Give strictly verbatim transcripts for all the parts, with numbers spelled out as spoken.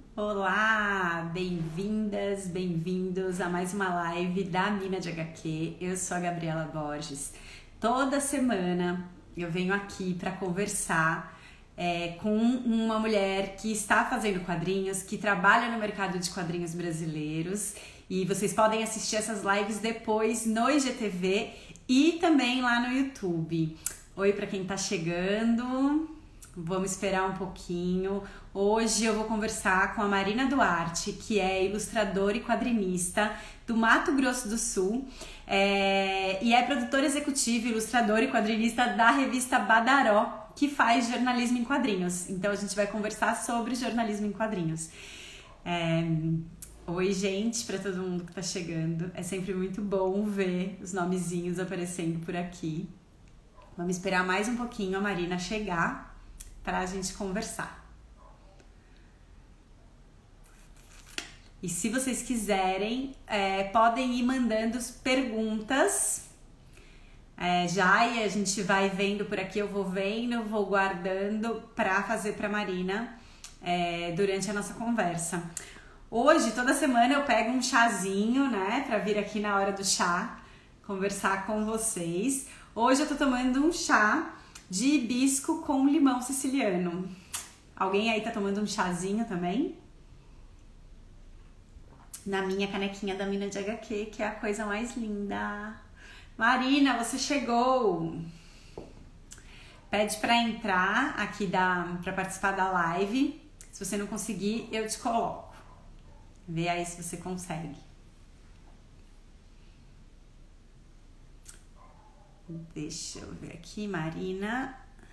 Olá, bem-vindas, bem-vindos a mais uma live da Mina de H Q. Eu sou a Gabriela Borges. Toda semana eu venho aqui para conversar é, com uma mulher que está fazendo quadrinhos, que trabalha no mercado de quadrinhos brasileiros. E vocês podem assistir essas lives depois no I G T V e também lá no YouTube. Oi para quem está chegando. Vamos esperar um pouquinho. Hoje eu vou conversar com a Marina Duarte, que é ilustradora e quadrinista do Mato Grosso do Sul é, e é produtora executiva, ilustradora e quadrinista da revista Badaró, que faz jornalismo em quadrinhos. Então a gente vai conversar sobre jornalismo em quadrinhos. É, Oi, gente, para todo mundo que está chegando. É sempre muito bom ver os nomezinhos aparecendo por aqui. Vamos esperar mais um pouquinho a Marina chegar para a gente conversar. E se vocês quiserem, é, podem ir mandando perguntas é, já, e a gente vai vendo por aqui, eu vou vendo, vou guardando para fazer para Marina é, durante a nossa conversa. Hoje, toda semana eu pego um chazinho, né, para vir aqui na hora do chá, conversar com vocês. Hoje eu tô tomando um chá de hibisco com limão siciliano. Alguém aí tá tomando um chazinho também? Na minha canequinha da Mina de H Q, que é a coisa mais linda. Marina, você chegou! Pede pra entrar aqui da, pra participar da live. Se você não conseguir, eu te coloco. Vê aí se você consegue. Deixa eu ver aqui, Marina.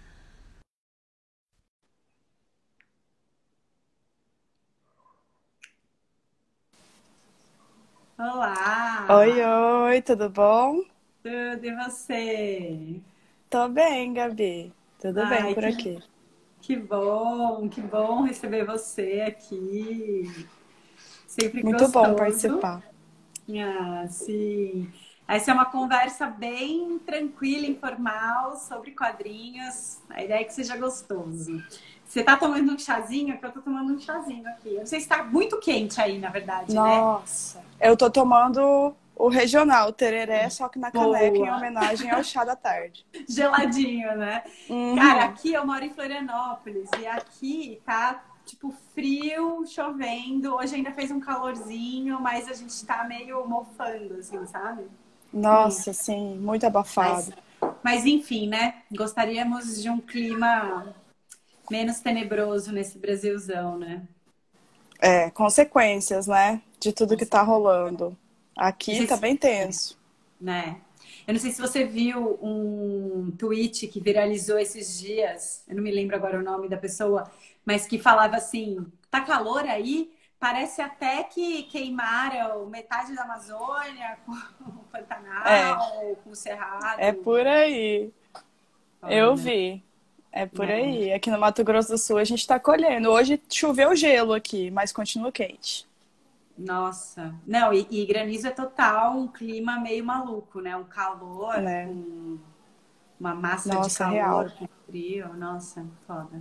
Oi, Olá! oi, tudo bom? Tudo e você? Tô bem, Gabi. Tudo bem Ai, por que, aqui. que bom, que bom receber você aqui. Sempre Muito bom gostoso. participar. Ah, sim. Essa é uma conversa bem tranquila, informal, sobre quadrinhos. A ideia é que seja gostoso. Você tá tomando um chazinho? Que eu tô tomando um chazinho aqui. Eu não sei se tá muito quente aí, na verdade, né? Nossa, eu tô tomando o regional, o tereré, só que na caneca, em Boa! homenagem ao chá da tarde. Geladinho, né? Cara, Uhum. aqui eu moro em Florianópolis e aqui tá tipo frio, chovendo. Hoje ainda fez um calorzinho, mas a gente tá meio mofando, assim, sabe? Hum, Nossa, sim, muito Mas, abafado. mas enfim, né? Gostaríamos de um clima menos tenebroso nesse Brasilzão, né? É, consequências, né, de tudo Com que tá certeza. rolando. Não Aqui sei tá se, bem tenso. né? Eu não sei se você viu um tweet que viralizou esses dias, eu não me lembro agora o nome da pessoa, mas que falava assim: tá calor aí? Parece até que queimaram metade da Amazônia com o É, Pantanal, com o é Cerrado. por aí. Foda, Eu né? vi. É por É. aí. Aqui no Mato Grosso do Sul a gente tá colhendo. Hoje choveu gelo aqui, mas continua quente. Nossa. Não, e, e granizo é total um clima meio maluco, né? Um calor Né? com uma massa de Nossa, calor real. com frio. Nossa, foda.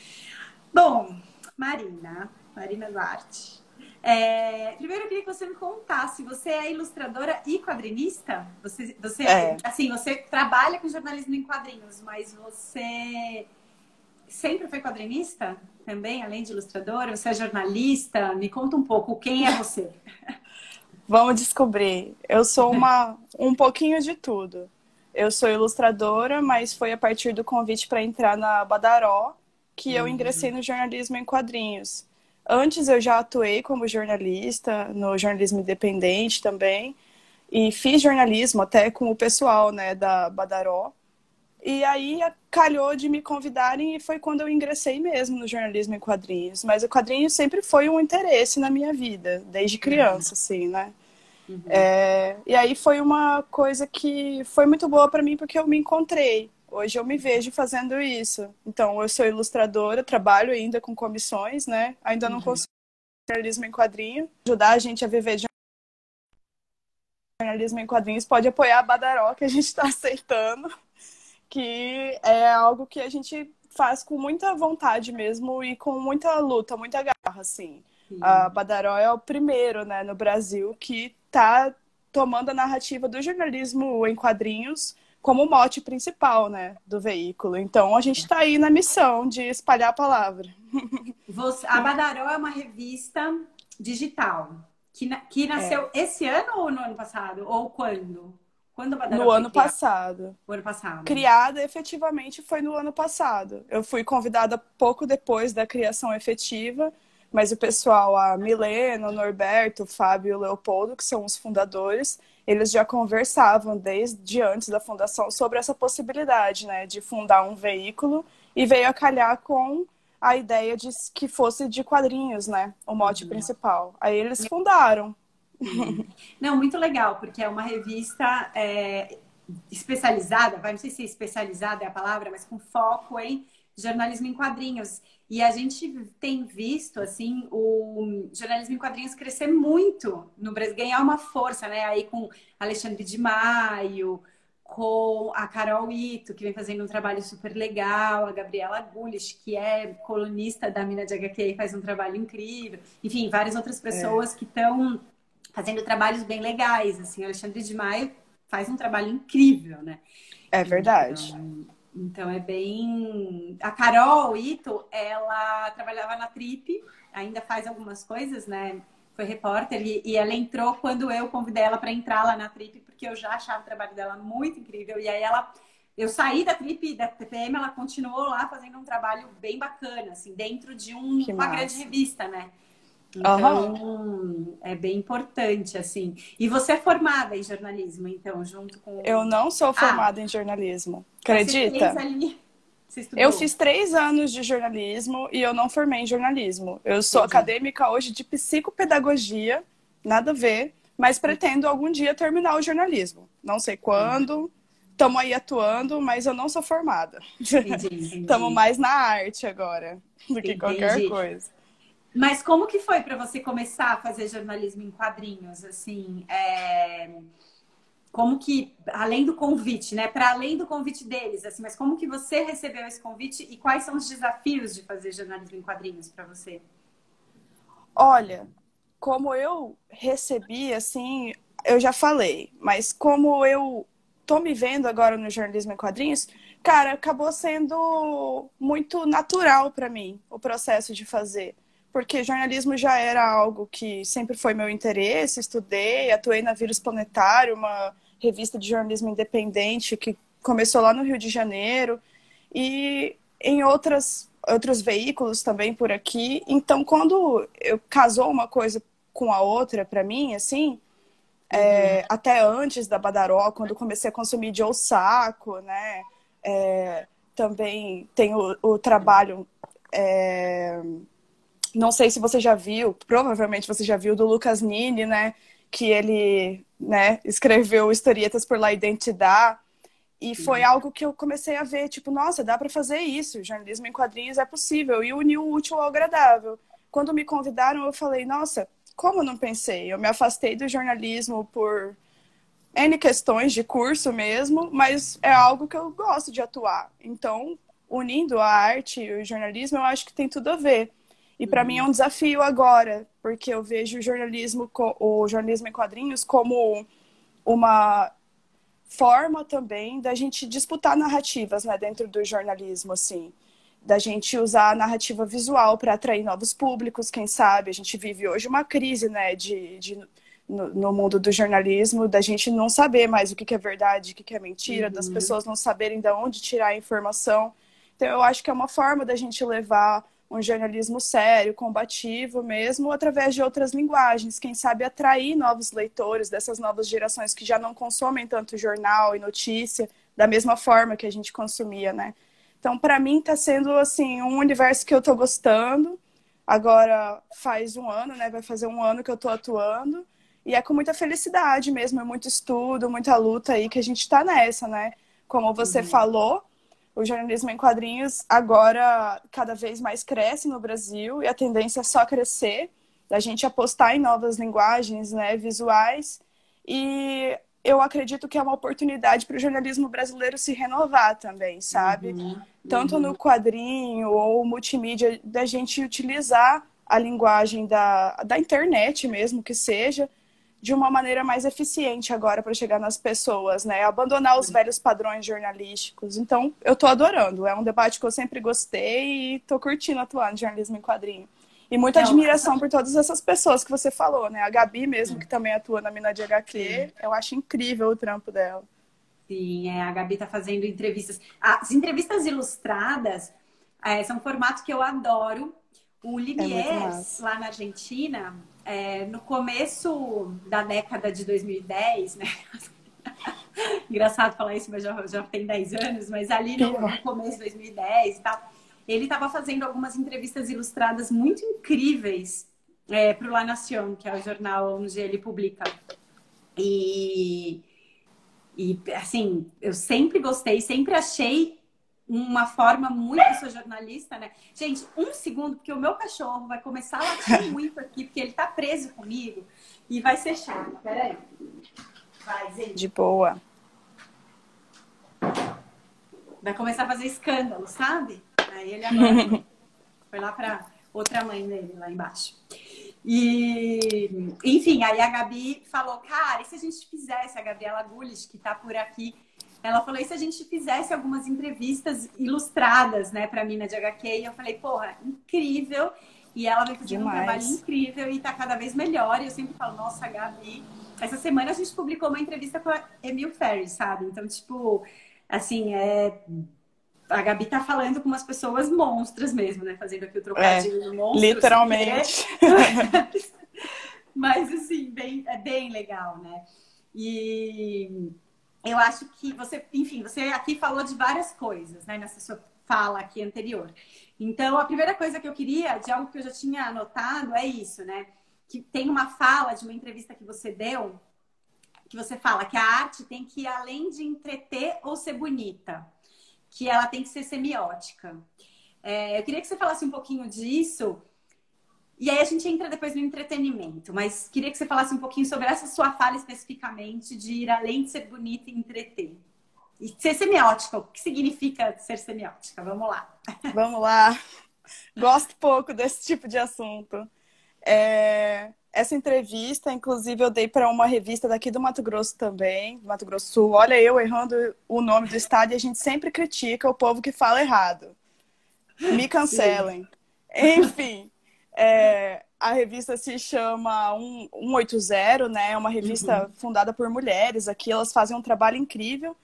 Bom, Marina, Marina Duarte. É, primeiro eu queria que você me contasse, você é ilustradora e quadrinista? Você, você, É. assim, você trabalha com jornalismo em quadrinhos, mas você sempre foi quadrinista também, além de ilustradora? Você é jornalista? Me conta um pouco, quem é você? Vamos descobrir. Eu sou uma um pouquinho de tudo. Eu sou ilustradora, mas foi a partir do convite para entrar na Badaró que eu ingressei no jornalismo em quadrinhos. Antes eu já atuei como jornalista, no jornalismo independente também, e fiz jornalismo até com o pessoal, né, da Badaró. E aí calhou de me convidarem e foi quando eu ingressei mesmo no jornalismo em quadrinhos. Mas o quadrinho sempre foi um interesse na minha vida, desde criança, assim, né? Uhum. É, e aí foi uma coisa que foi muito boa para mim porque eu me encontrei. Hoje eu me vejo fazendo isso. Então, eu sou ilustradora, trabalho ainda com comissões, né? Ainda não Uhum. consigo jornalismo em quadrinho. Ajudar a gente a viver de jornalismo em quadrinhos pode apoiar a Badaró, que a gente está aceitando, que é algo que a gente faz com muita vontade mesmo e com muita luta, muita garra, assim. A Badaró é o primeiro, né, no Brasil que está tomando a narrativa do jornalismo em quadrinhos como mote principal, né, do veículo. Então, a gente está aí na missão de espalhar a palavra. Você, a Badaró é uma revista digital que, na, que nasceu é. esse ano ou no ano passado? Ou quando? Quando a Badaró No foi ano criada? passado. O ano passado. Criada efetivamente foi no ano passado. Eu fui convidada pouco depois da criação efetiva, mas o pessoal, a Milena, o Norberto, o Fábio e o Leopoldo, que são os fundadores, eles já conversavam desde antes da fundação sobre essa possibilidade, né, de fundar um veículo, e veio a calhar com a ideia de que fosse de quadrinhos, né, o mote uhum. principal. Aí eles fundaram. Uhum. Não, muito legal, porque é uma revista é, especializada, vai, não sei se especializada é a palavra, mas com foco em jornalismo em quadrinhos. E a gente tem visto, assim, o jornalismo em quadrinhos crescer muito no Brasil, ganhar uma força, né? Aí com Alexandre de Maio, com a Carol Ito, que vem fazendo um trabalho super legal, a Gabriela Gulich, que é colunista da Mina de H Q e faz um trabalho incrível. Enfim, várias outras pessoas é. que estão fazendo trabalhos bem legais, assim. O Alexandre de Maio faz um trabalho incrível, né? É verdade. Então... Então, é bem... A Carol Ito, ela trabalhava na Trip, ainda faz algumas coisas, né? Foi repórter e, e ela entrou quando eu convidei ela para entrar lá na Trip, porque eu já achava o trabalho dela muito incrível. E aí ela... Eu saí da Trip, da T P M, ela continuou lá fazendo um trabalho bem bacana, assim, dentro de um, uma grande revista, né? Então, uhum. é bem importante, assim. E você é formada em jornalismo, então, junto com... Eu não sou formada ah, em jornalismo. Acredita? Você ali... você estudou? Eu fiz três anos de jornalismo e eu não formei em jornalismo. Eu sou Entendi. acadêmica hoje de psicopedagogia, nada a ver, mas pretendo algum dia terminar o jornalismo. Não sei quando, estamos aí atuando, mas eu não sou formada. Estamos mais na arte agora do que Entendi. qualquer coisa. Mas como que foi para você começar a fazer jornalismo em quadrinhos, assim, é... como que, além do convite, né, para além do convite deles, assim, mas como que você recebeu esse convite e quais são os desafios de fazer jornalismo em quadrinhos para você? Olha, como eu recebi, assim, eu já falei, mas como eu tô me vendo agora no jornalismo em quadrinhos, cara, acabou sendo muito natural para mim o processo de fazer. Porque jornalismo já era algo que sempre foi meu interesse, estudei, atuei na Vírus Planetário, uma revista de jornalismo independente que começou lá no Rio de Janeiro, e em outras, outros veículos também por aqui. Então, quando eu casou uma coisa com a outra, para mim, assim, uhum. é, até antes da Badaró, quando comecei a consumir de Osako, né, é, também tem o, o trabalho... É, não sei se você já viu, provavelmente você já viu, do Lucas Nini, né? Que ele, né, escreveu Historietas por La Identidade. E foi uhum. algo que eu comecei a ver, tipo, nossa, dá para fazer isso. Jornalismo em quadrinhos é possível. E unir o útil ao agradável. Quando me convidaram, eu falei, nossa, como eu não pensei? Eu me afastei do jornalismo por N questões de curso mesmo, mas é algo que eu gosto de atuar. Então, unindo a arte e o jornalismo, eu acho que tem tudo a ver. E para uhum. mim é um desafio agora, porque eu vejo o jornalismo, o jornalismo em quadrinhos como uma forma também da gente disputar narrativas, né, dentro do jornalismo, assim. Da gente usar a narrativa visual para atrair novos públicos, quem sabe. A gente vive hoje uma crise, né, de, de, no, no mundo do jornalismo, da gente não saber mais o que, que é verdade, o que, que é mentira, uhum. das pessoas não saberem de onde tirar a informação. Então eu acho que é uma forma da gente levar um jornalismo sério, combativo mesmo, através de outras linguagens. Quem sabe atrair novos leitores dessas novas gerações que já não consomem tanto jornal e notícia da mesma forma que a gente consumia, né? Então, para mim, está sendo, assim, um universo que eu estou gostando. Agora faz um ano, né? Vai fazer um ano que eu estou atuando. E é com muita felicidade mesmo, é muito estudo, muita luta aí que a gente está nessa, né? Como você uhum. falou, o jornalismo em quadrinhos agora cada vez mais cresce no Brasil e a tendência é só crescer, da gente apostar em novas linguagens, né, visuais. E eu acredito que é uma oportunidade para o jornalismo brasileiro se renovar também, sabe? Uhum, Tanto uhum. no quadrinho ou multimídia, da gente utilizar a linguagem da, da internet mesmo, que seja, de uma maneira mais eficiente agora para chegar nas pessoas, né? Abandonar os velhos padrões jornalísticos. Então, eu tô adorando. É um debate que eu sempre gostei e tô curtindo atuar no jornalismo em quadrinho. E muita admiração por todas essas pessoas que você falou, né? A Gabi mesmo, que também atua na Mina de H Q, eu acho incrível o trampo dela. Sim, é, a Gabi tá fazendo entrevistas. As entrevistas ilustradas é, são um formato que eu adoro. O Limiers, é lá na Argentina, é, no começo da década de dois mil e dez, né? Engraçado falar isso, mas já, já tem dez anos, mas ali no, no começo de dois mil e dez e tal, ele estava fazendo algumas entrevistas ilustradas muito incríveis é, para o La Nación, que é o jornal onde ele publica. E, e, assim, eu sempre gostei, sempre achei uma forma muito... Eu sou jornalista, né? Gente, um segundo, porque o meu cachorro vai começar a latir muito aqui, porque ele tá preso comigo e vai ser chato. Peraí. Vai, gente. De boa. Vai começar a fazer escândalo, sabe? Aí ele agora foi lá pra outra mãe dele, lá embaixo. E, enfim, aí a Gabi falou, cara, e se a gente fizesse, a Gabriela Gulich, que tá por aqui, ela falou, e se a gente fizesse algumas entrevistas ilustradas, né, pra Mina de H Q? E eu falei, porra, incrível. E ela vem fazendo Demais. um trabalho incrível e tá cada vez melhor. E eu sempre falo, nossa, Gabi... Essa semana a gente publicou uma entrevista com a Emil Ferris, sabe? Então, tipo, assim, é... a Gabi tá falando com umas pessoas monstras mesmo, né? Fazendo aqui o trocadilho é, do monstro. Literalmente. Mas, assim, bem, é bem legal, né? E... eu acho que você, enfim, você aqui falou de várias coisas, né, nessa sua fala aqui anterior. Então, a primeira coisa que eu queria, de algo que eu já tinha anotado, é isso, né? Que tem uma fala de uma entrevista que você deu, que você fala que a arte tem que ir além de entreter ou ser bonita, que ela tem que ser semiótica. É, eu queria que você falasse um pouquinho disso. E aí a gente entra depois no entretenimento, mas queria que você falasse um pouquinho sobre essa sua fala especificamente de ir além de ser bonita e entreter. E ser semiótica, o que significa ser semiótica? Vamos lá. Vamos lá. Gosto pouco desse tipo de assunto. É... Essa entrevista, inclusive, eu dei para uma revista daqui do Mato Grosso também, do Mato Grosso do Sul. Olha, eu errando o nome do estado e a gente sempre critica o povo que fala errado. Me cancelem. Sim. Enfim... É, a revista se chama cento e oitenta, né? É uma revista uhum. fundada por mulheres aqui. Elas fazem um trabalho incrível.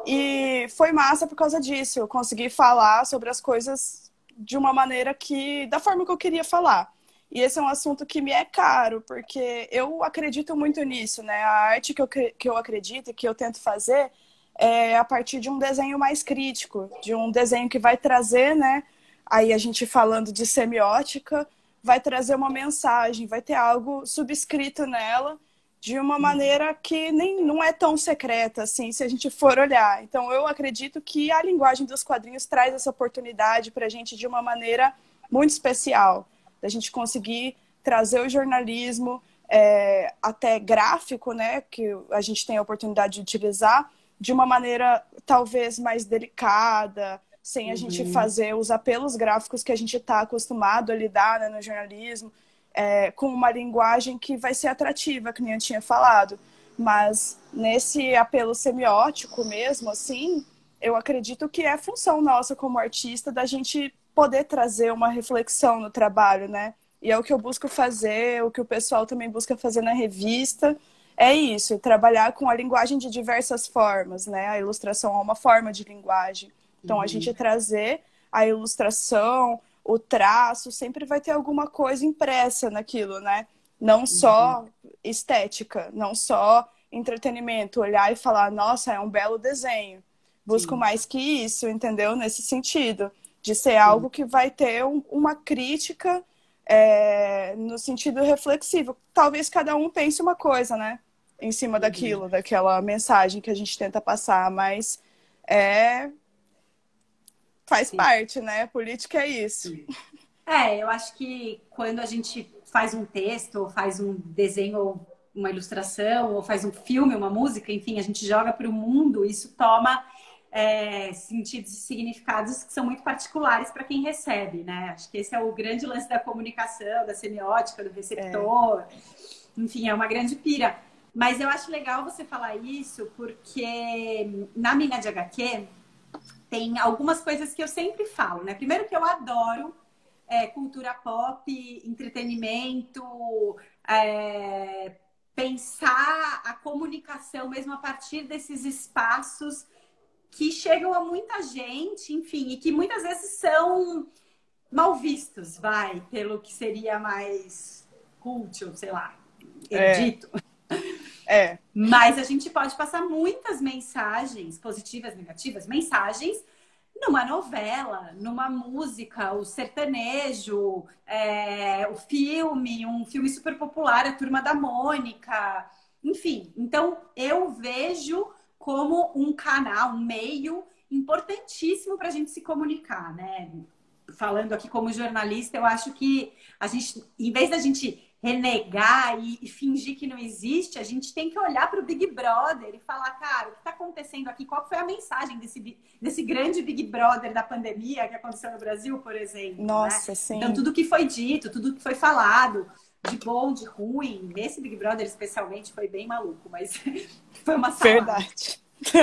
E foi massa por causa disso. Eu consegui falar sobre as coisas de uma maneira que... da forma que eu queria falar. E esse é um assunto que me é caro, porque eu acredito muito nisso, né? A arte que eu, que eu acredito e que eu tento fazer é a partir de um desenho mais crítico. De um desenho que vai trazer, né? Aí a gente falando de semiótica... vai trazer uma mensagem, vai ter algo subscrito nela de uma maneira que nem, não é tão secreta, assim, se a gente for olhar. Então, eu acredito que a linguagem dos quadrinhos traz essa oportunidade para a gente de uma maneira muito especial, da gente conseguir trazer o jornalismo é, até gráfico, né, que a gente tem a oportunidade de utilizar, de uma maneira talvez mais delicada, sem a gente uhum. fazer os apelos gráficos que a gente está acostumado a lidar, né, no jornalismo, é, com uma linguagem que vai ser atrativa, que nem eu tinha falado. Mas nesse apelo semiótico mesmo, assim, eu acredito que é função nossa como artista da gente poder trazer uma reflexão no trabalho, né? E é o que eu busco fazer, o que o pessoal também busca fazer na revista. É isso, trabalhar com a linguagem de diversas formas, né? A ilustração é uma forma de linguagem. Então, uhum. a gente trazer a ilustração, o traço, sempre vai ter alguma coisa impressa naquilo, né? Não só uhum. estética, não só entretenimento, olhar e falar, nossa, é um belo desenho. Busco Sim. mais que isso, entendeu? Nesse sentido, de ser Sim. algo que vai ter um, uma crítica é, no sentido reflexivo. Talvez cada um pense uma coisa, né? Em cima uhum. daquilo, daquela mensagem que a gente tenta passar, mas é... faz Sim. parte, né? Política é isso. É, eu acho que quando a gente faz um texto, ou faz um desenho, ou uma ilustração, ou faz um filme, uma música, enfim, a gente joga para o mundo, isso toma é, sentidos e significados que são muito particulares para quem recebe, né? Acho que esse é o grande lance da comunicação, da semiótica, do receptor. É. Enfim, é uma grande pira. Mas eu acho legal você falar isso porque na Mina de H Q tem algumas coisas que eu sempre falo, né? Primeiro que eu adoro é, cultura pop, entretenimento, é, pensar a comunicação mesmo a partir desses espaços que chegam a muita gente, enfim, e que muitas vezes são mal vistos, vai, pelo que seria mais culto, sei lá, erudito. É. é. Mas a gente pode passar muitas mensagens, positivas, negativas, mensagens numa novela, numa música, o sertanejo, é, o filme, um filme super popular, a Turma da Mônica, enfim. Então, eu vejo como um canal, um meio importantíssimo para a gente se comunicar, né? Falando aqui como jornalista, eu acho que a gente, em vez da gente renegar e, e fingir que não existe, a gente tem que olhar para o Big Brother e falar, cara, o que está acontecendo aqui? Qual foi a mensagem desse, desse grande Big Brother da pandemia que aconteceu no Brasil, por exemplo? Nossa, né? sim. Então, tudo que foi dito, tudo que foi falado, de bom, de ruim, esse Big Brother especialmente foi bem maluco, mas foi uma salada. Verdade.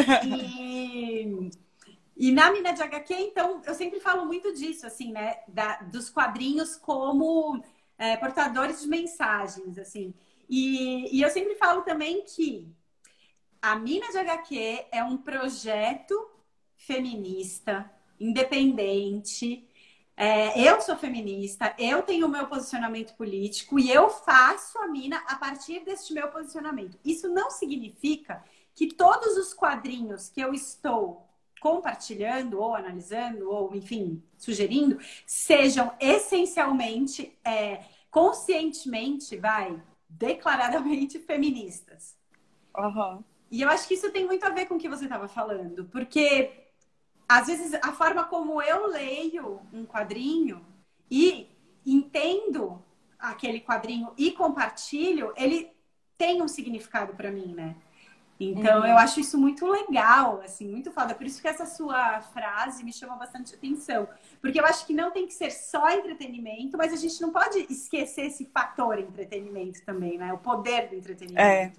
E... E na Mina de H Q, então, eu sempre falo muito disso, assim, né? Da, dos quadrinhos como é, portadores de mensagens, assim. E, e eu sempre falo também que a Mina de H Q é um projeto feminista, independente. É, eu sou feminista, eu tenho o meu posicionamento político e eu faço a Mina a partir deste meu posicionamento. Isso não significa que todos os quadrinhos que eu estou compartilhando ou analisando ou, enfim, sugerindo, sejam essencialmente, é, conscientemente, vai, declaradamente feministas. Uhum. E eu acho que isso tem muito a ver com o que você estava falando, porque às vezes a forma como eu leio um quadrinho e entendo aquele quadrinho e compartilho, ele tem um significado para mim, né? Então, uhum. eu acho isso muito legal, assim, muito foda. Por isso que essa sua frase me chama bastante atenção. Porque eu acho que não tem que ser só entretenimento, mas a gente não pode esquecer esse fator entretenimento também, né? O poder do entretenimento. É.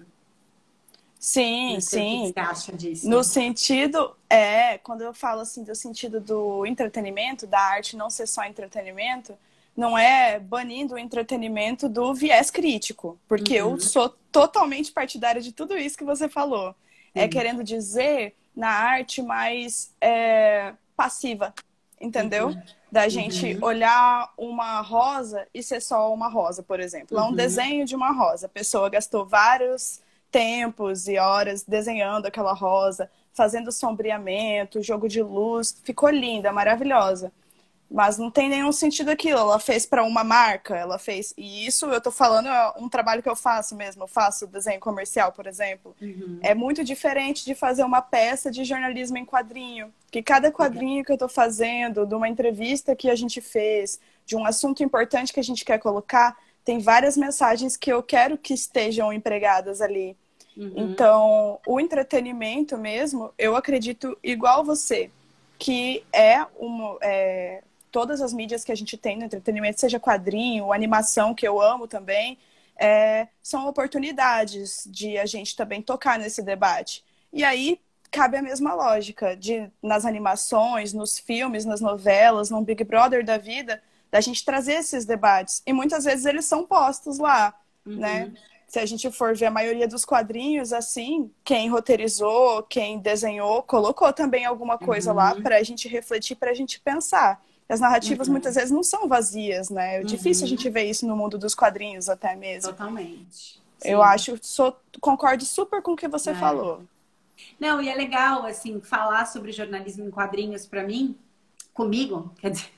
Sim, não sei sim. O que você acha disso? No sentido, é, quando eu falo assim do sentido do entretenimento, da arte não ser só entretenimento, não é banindo o entretenimento do viés crítico, porque uhum. eu sou totalmente partidária de tudo isso que você falou. Uhum. É querendo dizer na arte mais é, passiva, entendeu? Uhum. Da gente uhum. olhar uma rosa e ser só uma rosa, por exemplo. Uhum. É um desenho de uma rosa. A pessoa gastou vários tempos e horas desenhando aquela rosa, fazendo sombreamento, jogo de luz. Ficou linda, maravilhosa. Mas não tem nenhum sentido aquilo. Ela fez para uma marca, ela fez... E isso eu tô falando é um trabalho que eu faço mesmo. Eu faço desenho comercial, por exemplo. Uhum. É muito diferente de fazer uma peça de jornalismo em quadrinho. Que cada quadrinho que eu tô fazendo, de uma entrevista que a gente fez, de um assunto importante que a gente quer colocar, tem várias mensagens que eu quero que estejam empregadas ali. Uhum. Então, o entretenimento mesmo, eu acredito igual você, que é uma... É, todas as mídias que a gente tem no entretenimento, seja quadrinho, animação, que eu amo também, é, são oportunidades de a gente também tocar nesse debate. E aí cabe a mesma lógica de, nas animações, nos filmes, nas novelas, no Big Brother da vida, da gente trazer esses debates. E muitas vezes eles são postos lá, uhum. né? Se a gente for ver a maioria dos quadrinhos, assim, quem roteirizou, quem desenhou, colocou também alguma coisa uhum. lá para a gente refletir, para a gente pensar. As narrativas uhum. muitas vezes não são vazias, né? É uhum. difícil a gente ver isso no mundo dos quadrinhos até mesmo. Totalmente. Sim. Eu acho, sou, concordo super com o que você é. falou. Não, e é legal, assim, falar sobre jornalismo em quadrinhos para mim, comigo, quer dizer,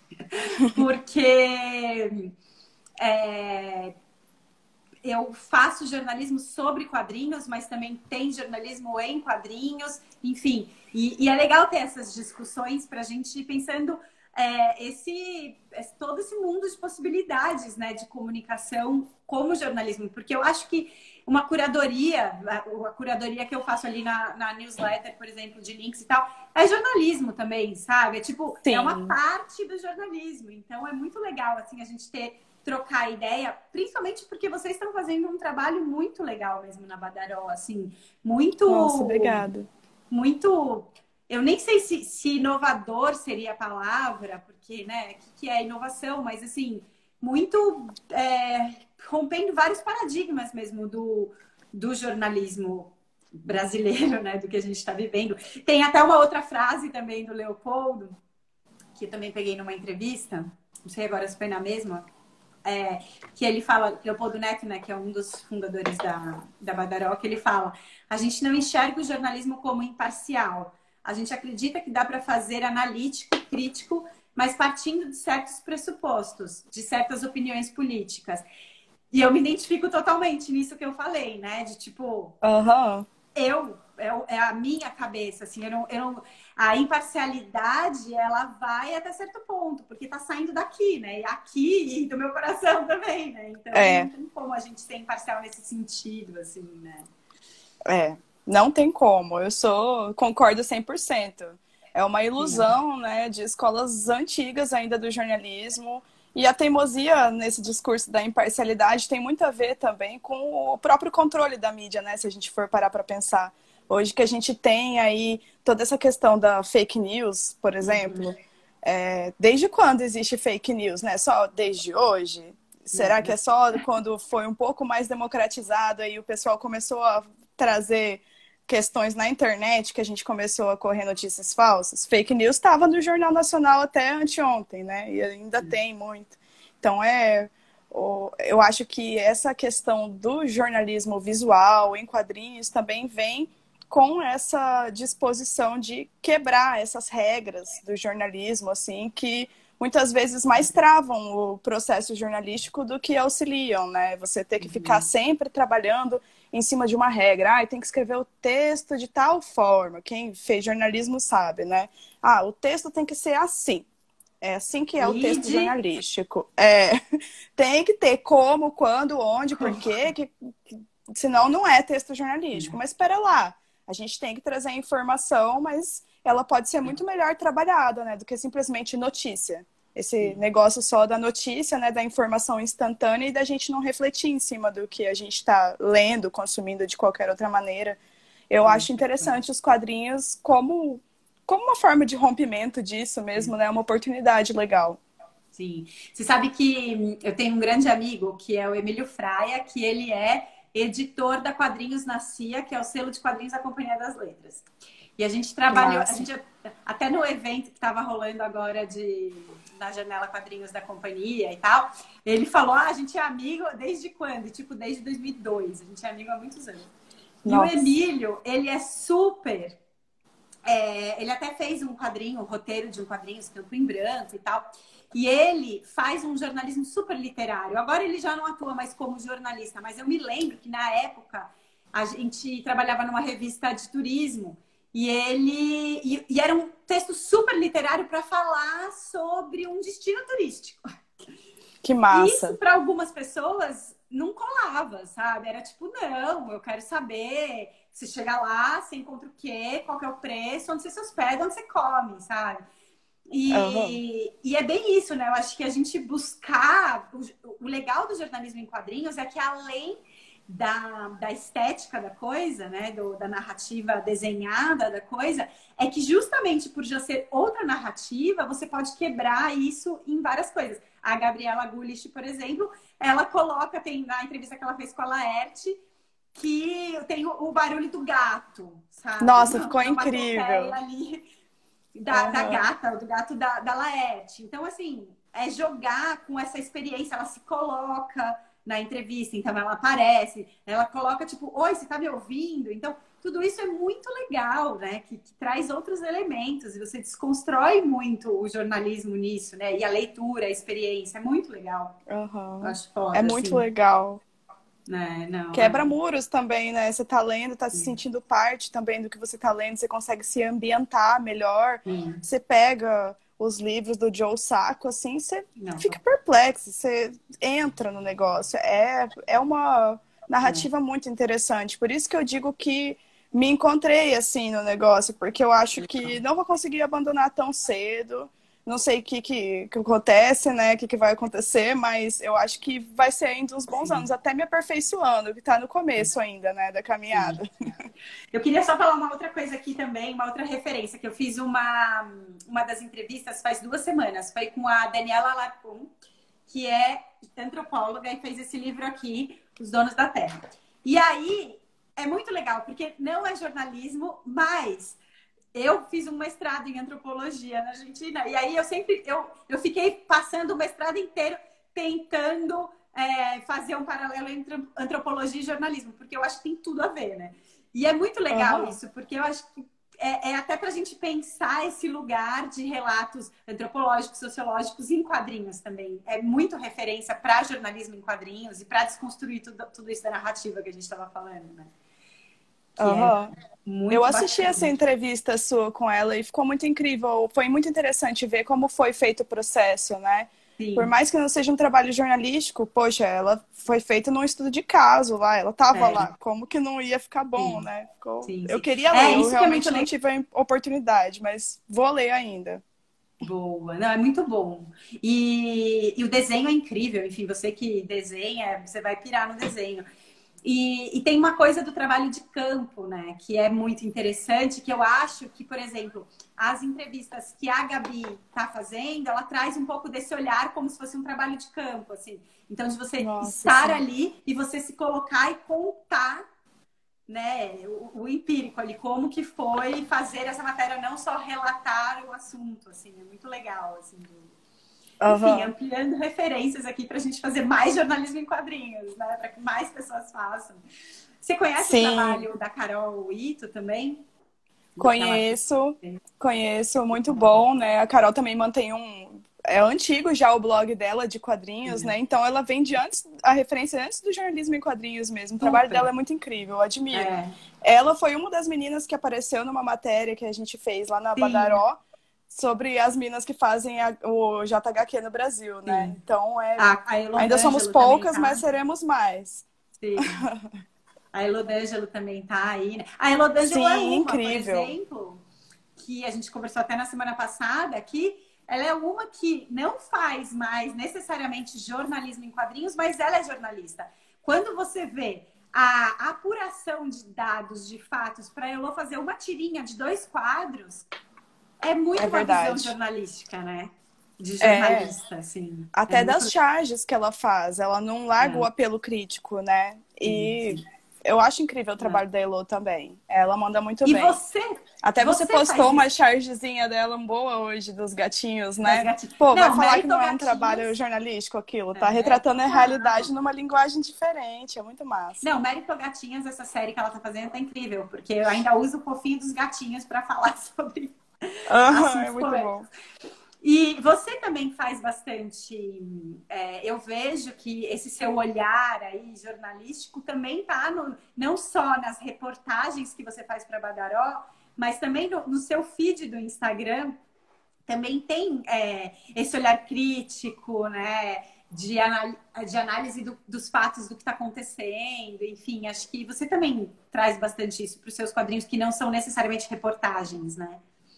porque é, eu faço jornalismo sobre quadrinhos, mas também tem jornalismo em quadrinhos, enfim. E, e é legal ter essas discussões para a gente ir pensando é, esse, esse- todo esse mundo de possibilidades, né, de comunicação como jornalismo, porque eu acho que uma curadoria, a, a curadoria que eu faço ali na, na newsletter, por exemplo, de links e tal, é jornalismo também, sabe? É tipo, é uma Sim. parte do jornalismo. Então é muito legal assim a gente ter trocar ideia, principalmente porque vocês estão fazendo um trabalho muito legal mesmo na Badaró, assim, Nossa, muito obrigada. muito. Eu nem sei se, se inovador seria a palavra, porque, né, o que, que é inovação, mas assim, muito é, rompendo vários paradigmas mesmo do, do jornalismo brasileiro, né, do que a gente está vivendo. Tem até uma outra frase também do Leopoldo, que eu também peguei numa entrevista, não sei agora se foi na mesma, é, que ele fala, Leopoldo Neto, né, que é um dos fundadores da, da Badaró, que ele fala: a gente não enxerga o jornalismo como imparcial. A gente acredita que dá para fazer analítico, crítico, mas partindo de certos pressupostos, de certas opiniões políticas. E eu me identifico totalmente nisso que eu falei, né? De tipo, Aham. eu, é, é a minha cabeça, assim, eu não, eu não, a imparcialidade, ela vai até certo ponto, porque tá saindo daqui, né? E aqui e do meu coração também, né? Então não É, tem como a gente ser imparcial nesse sentido, assim, né? é. Não tem como. Eu sou, concordo cem por cento. É uma Sim. ilusão, né, de escolas antigas ainda do jornalismo. E a teimosia nesse discurso da imparcialidade tem muito a ver também com o próprio controle da mídia, né, se a gente for parar para pensar. Hoje que a gente tem aí toda essa questão da fake news, por exemplo, é, desde quando existe fake news, né? Só desde hoje? Será que é Nada. só quando foi um pouco mais democratizado aí o pessoal começou a trazer questões na internet que a gente começou a correr notícias falsas? Fake news estava no Jornal Nacional até anteontem, né? E ainda tem muito. Então é, eu acho que essa questão do jornalismo visual em quadrinhos também vem com essa disposição de quebrar essas regras do jornalismo, assim, que muitas vezes mais travam o processo jornalístico do que auxiliam, né? Você ter que ficar Uhum. sempre trabalhando em cima de uma regra. Ah, tem que escrever o texto de tal forma. Quem fez jornalismo sabe, né? Ah, o texto tem que ser assim. É assim que é o texto Ide, jornalístico. É, tem que ter como, quando, onde, por quê, que, que, senão não é texto jornalístico. Mas espera lá, a gente tem que trazer a informação, mas ela pode ser muito melhor trabalhada, né, do que simplesmente notícia. Esse negócio só da notícia, né, da informação instantânea e da gente não refletir em cima do que a gente está lendo, consumindo de qualquer outra maneira. Eu acho interessante os quadrinhos como, como uma forma de rompimento disso mesmo, né? Uma oportunidade legal. sim. Você sabe que eu tenho um grande amigo que é o Emílio Fraia, que ele é editor da Quadrinhos na C I A, que é o selo de quadrinhos da Companhia das Letras. E a gente Que trabalhou, a massa. gente até no evento que estava rolando agora de na janela quadrinhos da companhia e tal, ele falou: ah, a gente é amigo desde quando? Tipo, desde dois mil e dois. A gente é amigo há muitos anos. E o Nossa. Emílio, ele é super. É, ele até fez um quadrinho, um roteiro de um quadrinho, estampo em branco e tal. E ele faz um jornalismo super literário. Agora ele já não atua mais como jornalista, mas eu me lembro que na época a gente trabalhava numa revista de turismo e ele e, e era um texto super literário para falar sobre um destino turístico. Que E isso, massa. para algumas pessoas, não colava, sabe? Era tipo, não, eu quero saber. Você chega lá, você encontra o quê, qual que é o preço, onde você se hospeda, onde você come, sabe? Uhum. E, e é bem isso, né? Eu acho que a gente buscar. O, o legal do jornalismo em quadrinhos é que, além da, da estética da coisa, né? Do, da narrativa desenhada da coisa, é que justamente por já ser outra narrativa, você pode quebrar isso em várias coisas. A Gabriela Gulich, por exemplo, ela coloca, tem na entrevista que ela fez com a Laerte, que tem o, o barulho do gato, sabe? Nossa, Uma ficou onomatopeia incrível. ali da, da Uhum. gata, do gato da, da Laerte. Então, assim, é jogar com essa experiência, ela se coloca na entrevista, então ela aparece, ela coloca tipo, oi, você tá me ouvindo? Então, tudo isso é muito legal, né? Que, que traz outros elementos e você desconstrói muito o jornalismo nisso, né? E a leitura, a experiência, é muito legal. Eu Uhum. acho É foda, muito assim, legal. né? Não, Quebra é. muros também, né? Você tá lendo, tá se Sim, sentindo parte também do que você tá lendo, você consegue se ambientar melhor. sim, Você pega os livros do Joe Sacco, assim, você Não, fica perplexo, você entra no negócio. É, é uma narrativa é. muito interessante. Por isso que eu digo que me encontrei, assim, no negócio, porque eu acho que não vou conseguir abandonar tão cedo. Não sei o que, que, que acontece, né? O que, que vai acontecer, mas eu acho que vai ser ainda uns bons Sim, anos, até me aperfeiçoando, que tá no começo ainda, né, da sim. caminhada. Eu queria só falar uma outra coisa aqui também, uma outra referência, que eu fiz uma, uma das entrevistas faz duas semanas. Foi com a Daniela Alarcon, que é antropóloga e fez esse livro aqui, Os Donos da Terra. E aí, é muito legal, porque não é jornalismo, mas eu fiz um mestrado em antropologia na Argentina. E aí eu sempre, eu, eu fiquei passando o mestrado inteiro tentando é, fazer um paralelo entre antropologia e jornalismo, porque eu acho que tem tudo a ver, né? E é muito legal Aham. isso, porque eu acho que é, é até para a gente pensar esse lugar de relatos antropológicos, sociológicos em quadrinhos também. É muito referência para jornalismo em quadrinhos e para desconstruir tudo, tudo isso da narrativa que a gente estava falando, né? Que é Aham. Eu muito assisti essa bacana. entrevista sua com ela e ficou muito incrível. Foi muito interessante ver como foi feito o processo, né? Por Sim, mais que não seja um trabalho jornalístico, poxa, ela foi feita num estudo de caso lá, ela estava é, lá. Como que não ia ficar bom, sim, né? Ficou... sim, Eu sim. queria ler, É, eu isso que é muito realmente não legal. tive a oportunidade, mas vou ler ainda. Boa, não, é muito bom. E, e o desenho é incrível, enfim, você que desenha, você vai pirar no desenho. E, e tem uma coisa do trabalho de campo, né, que é muito interessante, que eu acho que, por exemplo, as entrevistas que a Gabi está fazendo, ela traz um pouco desse olhar como se fosse um trabalho de campo, assim. Então, de você Nossa, estar sim. ali e você se colocar e contar, né, o, o empírico ali, como que foi fazer essa matéria, não só relatar o assunto, assim, é muito legal, assim. do- Enfim, Aham. ampliando referências aqui para a gente fazer mais jornalismo em quadrinhos, né, para que mais pessoas façam. Você conhece o Sim, trabalho da Carol Ito também? Do que ela conheço, fez? conheço, muito bom, né? A Carol também mantém um. É antigo já o blog dela de quadrinhos, né? Então ela vem de antes, a referência antes do jornalismo em quadrinhos mesmo. O trabalho Super. dela é muito incrível, eu admiro. É, Ela foi uma das meninas que apareceu numa matéria que a gente fez lá na sim, Badaró sobre as minas que fazem a- o J H Q no Brasil, né? sim. Então é, A, a ainda somos Elodângelo também poucas, mas tá. seremos mais. Sim. A Elodângelo também tá aí, né? A Elodângelo é Sim, uma, por incrível. exemplo, que a gente conversou até na semana passada, que ela é uma que não faz mais necessariamente jornalismo em quadrinhos, mas ela é jornalista. Quando você vê a apuração de dados, de fatos, para a Elô fazer uma tirinha de dois quadros, é É muito uma visão verdade. jornalística, né? De É. jornalista, assim. É Até muito das charges que ela faz, ela não larga o legal. apelo crítico, né? Sim, E sim. eu acho incrível o É. trabalho da Elo também. Ela manda muito E bem. você, Até você você faz postou uma isso chargezinha dela boa hoje dos gatinhos, das né? gatinhas. Pô, vai Não, falar que não é um Meritogatinhos. trabalho jornalístico aquilo, tá É, retratando a realidade total. numa linguagem diferente, é muito massa. Não, Meritogatinhas, essa série que ela tá fazendo tá incrível, porque eu ainda uso o fofinho dos gatinhos para falar sobre Aham, é assuntos muito polêmicos. bom. E você também faz bastante. É, eu vejo que esse seu olhar aí jornalístico também tá no, não só nas reportagens que você faz para Badaró, mas também no, no seu feed do Instagram também tem é, esse olhar crítico, né? De, anal de análise do, dos fatos do que está acontecendo, enfim, acho que você também traz bastante isso para os seus quadrinhos que não são necessariamente reportagens, né?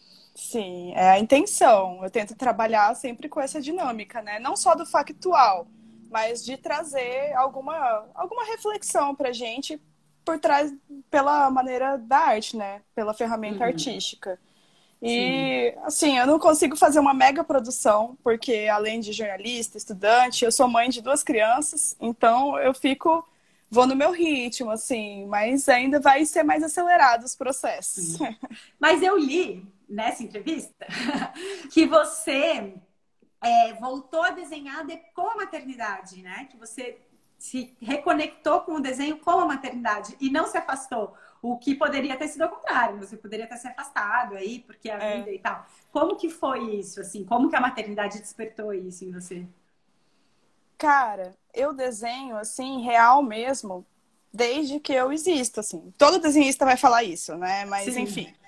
Sim, é a intenção. Eu tento trabalhar sempre com essa dinâmica, né? Não só do factual, mas de trazer alguma, alguma reflexão pra gente por trás, pela maneira da arte, né? Pela ferramenta Uhum. artística. Sim. E, assim, eu não consigo fazer uma mega produção, porque além de jornalista, estudante, eu sou mãe de duas crianças, então eu fico, vou no meu ritmo, assim, mas ainda vai ser mais acelerado os processos. Sim. Mas eu li nessa entrevista que você é, voltou a desenhar de, com a maternidade, né? Que você se reconectou com o desenho com a maternidade e não se afastou. O que poderia ter sido ao contrário, você poderia ter se afastado aí, porque a vida É. e tal. Como que foi isso, assim? Como que a maternidade despertou isso em você? Cara, eu desenho assim, real mesmo, desde que eu existo, assim. Todo desenhista vai falar isso, né? Mas Sim, enfim.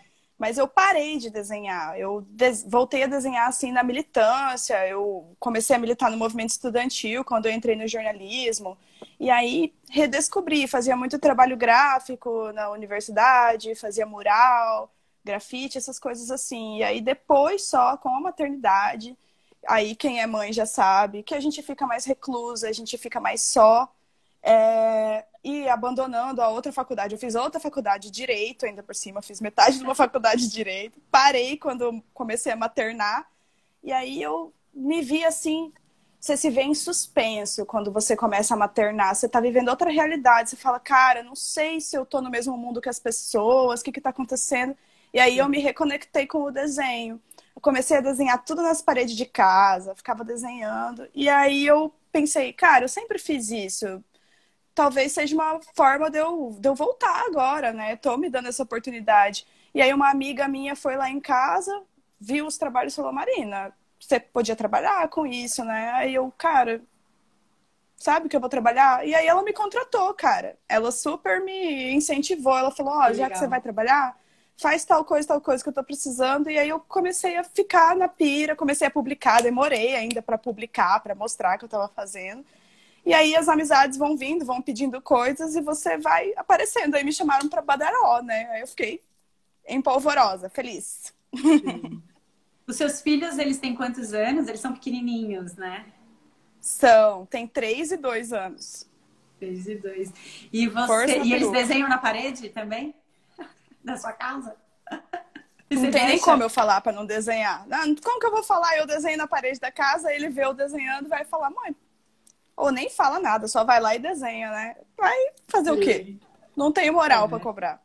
Mas eu parei de desenhar. Eu des... voltei a desenhar assim na militância. Eu comecei a militar no movimento estudantil quando eu entrei no jornalismo. E aí redescobri, fazia muito trabalho gráfico na universidade, fazia mural, grafite, essas coisas assim. E aí depois só com a maternidade, aí quem é mãe já sabe que a gente fica mais reclusa, a gente fica mais só. É, e abandonando a outra faculdade. Eu fiz outra faculdade de Direito, ainda por cima. Fiz metade de uma faculdade de Direito. Parei quando comecei a maternar. E aí eu me vi assim... Você se vê em suspenso quando você começa a maternar. Você tá vivendo outra realidade. Você fala, cara, não sei se eu tô no mesmo mundo que as pessoas. O que que tá acontecendo? E aí eu me reconectei com o desenho. Eu comecei a desenhar tudo nas paredes de casa. Ficava desenhando. E aí eu pensei, cara, eu sempre fiz isso. Talvez seja uma forma de eu, de eu voltar agora, né? Tô me dando essa oportunidade. E aí uma amiga minha foi lá em casa, viu os trabalhos e falou, Marina, você podia trabalhar com isso, né? Aí eu, cara, sabe que eu vou trabalhar? E aí ela me contratou, cara. Ela super me incentivou. Ela falou, ó, oh, já que você vai trabalhar, faz tal coisa, tal coisa que eu tô precisando. E aí eu comecei a ficar na pira, comecei a publicar, demorei ainda para publicar, para mostrar que eu tava fazendo. E aí as amizades vão vindo, vão pedindo coisas e você vai aparecendo. Aí me chamaram para Badaró, né? Aí eu fiquei empolvorosa, feliz. Sim. Os seus filhos, eles têm quantos anos? Eles são pequenininhos, né? São, tem três e dois anos. Três e dois. E, você, e eles desenham na parede também? Da sua casa? Não tem deixa? nem como eu falar para não desenhar. Como que eu vou falar? Eu desenho na parede da casa, ele vê eu desenhando e vai falar, mãe, ou nem fala nada, só vai lá e desenha, né? Vai fazer Sim. o quê? Não tenho moral é. para cobrar.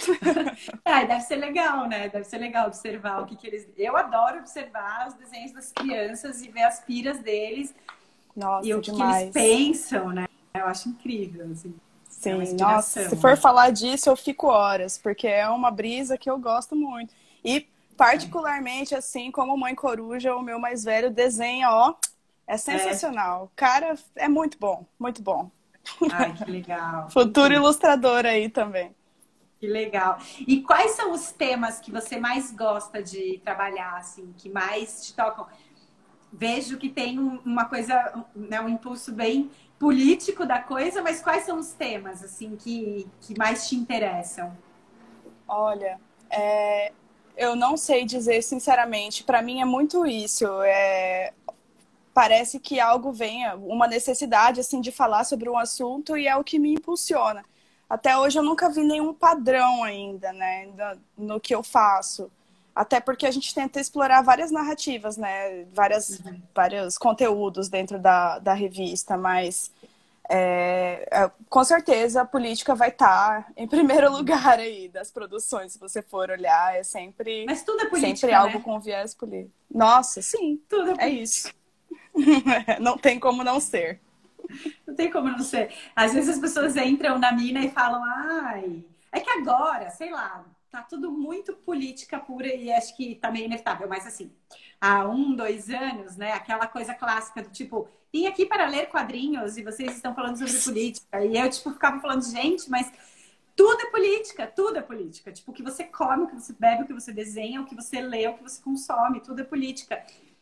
É, deve ser legal, né? Deve ser legal observar o que, que eles... Eu adoro observar os desenhos das crianças e ver as piras deles. Nossa, e o demais. que eles pensam, né? Eu acho incrível, assim. Sim, é nossa, se for falar disso, eu fico horas, porque é uma brisa que eu gosto muito. E, particularmente, assim, como mãe coruja, o meu mais velho desenha, ó... É sensacional. É. Cara, é muito bom, muito bom. Ai, que legal. Futuro ilustrador aí também. Que legal. E quais são os temas que você mais gosta de trabalhar, assim, que mais te tocam? Vejo que tem uma coisa, né, um impulso bem político da coisa, mas quais são os temas, assim, que, que mais te interessam? Olha, é, eu não sei dizer sinceramente. Para mim é muito isso. É... Parece que algo venha, uma necessidade assim de falar sobre um assunto e é o que me impulsiona. Até hoje eu nunca vi nenhum padrão ainda, né, no que eu faço. Até porque a gente tenta explorar várias narrativas, né, várias, uhum. vários conteúdos dentro da, da revista, mas é, é, com certeza a política vai estar em primeiro lugar aí das produções, se você for olhar, é sempre, mas tudo é política, sempre né? algo com viés político. Nossa, sim, tudo é, é isso. Não tem como não ser. Não tem como não ser. Às vezes as pessoas entram na mina e falam, ai, é que agora, sei lá, tá tudo muito política pura e acho que tá meio inevitável. Mas assim, há um, dois anos, né, aquela coisa clássica do tipo, vim aqui para ler quadrinhos e vocês estão falando sobre política. E eu, tipo, ficava falando, gente, mas tudo é política, tudo é política. Tipo, o que você come, o que você bebe, o que você desenha, o que você lê, o que você consome, tudo é política.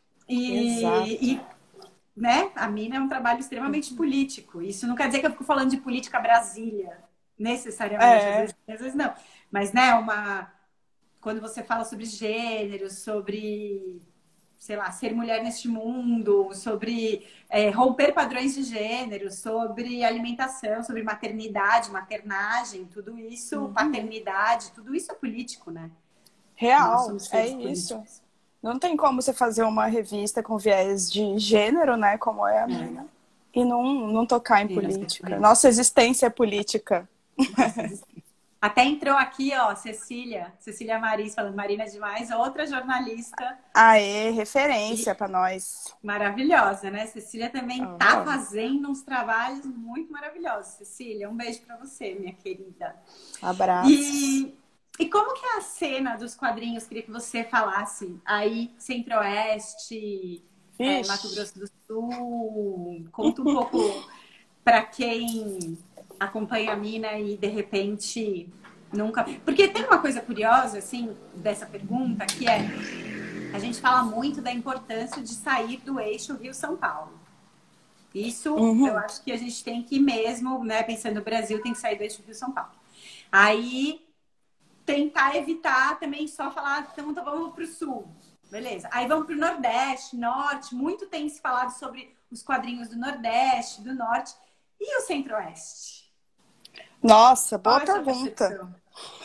E, e né, a mina é um trabalho extremamente político. Isso não quer dizer que eu fico falando de política Brasília, necessariamente. É. Às vezes, às vezes não. Mas, né, uma... quando você fala sobre gênero, sobre, sei lá, ser mulher neste mundo, sobre é, romper padrões de gênero, sobre alimentação, sobre maternidade, maternagem, tudo isso, uhum. paternidade, tudo isso é político, né? Real, é isso. Políticos. Não tem como você fazer uma revista com viés de gênero, né? Como é a minha. É. E não, não tocar em Sim, política. Nossa existência é política. Até entrou aqui, ó, Cecília. Cecília Maris falando, Marina demais. Outra jornalista. Aê, referência para nós. Maravilhosa, né? Cecília também oh, tá fazendo uns trabalhos muito maravilhosos. Cecília, um beijo para você, minha querida. Abraço. E... E como que é a cena dos quadrinhos? Queria que você falasse aí, Centro-Oeste, é, Mato Grosso do Sul. Conta um pouco para quem acompanha a mina e de repente Nunca. Porque tem uma coisa curiosa, assim, dessa pergunta, que é, a gente fala muito da importância de sair do eixo Rio-São Paulo. Isso, eu Uhum. acho que a gente tem que mesmo, né, pensando no Brasil, tem que sair do eixo Rio-São Paulo. Aí, tentar evitar também só falar, então, então vamos para o sul. Beleza. Aí vamos para o Nordeste, Norte. Muito tem se falado sobre os quadrinhos do Nordeste, do Norte. E o Centro-Oeste? Nossa, Qual boa é a sua pergunta. percepção?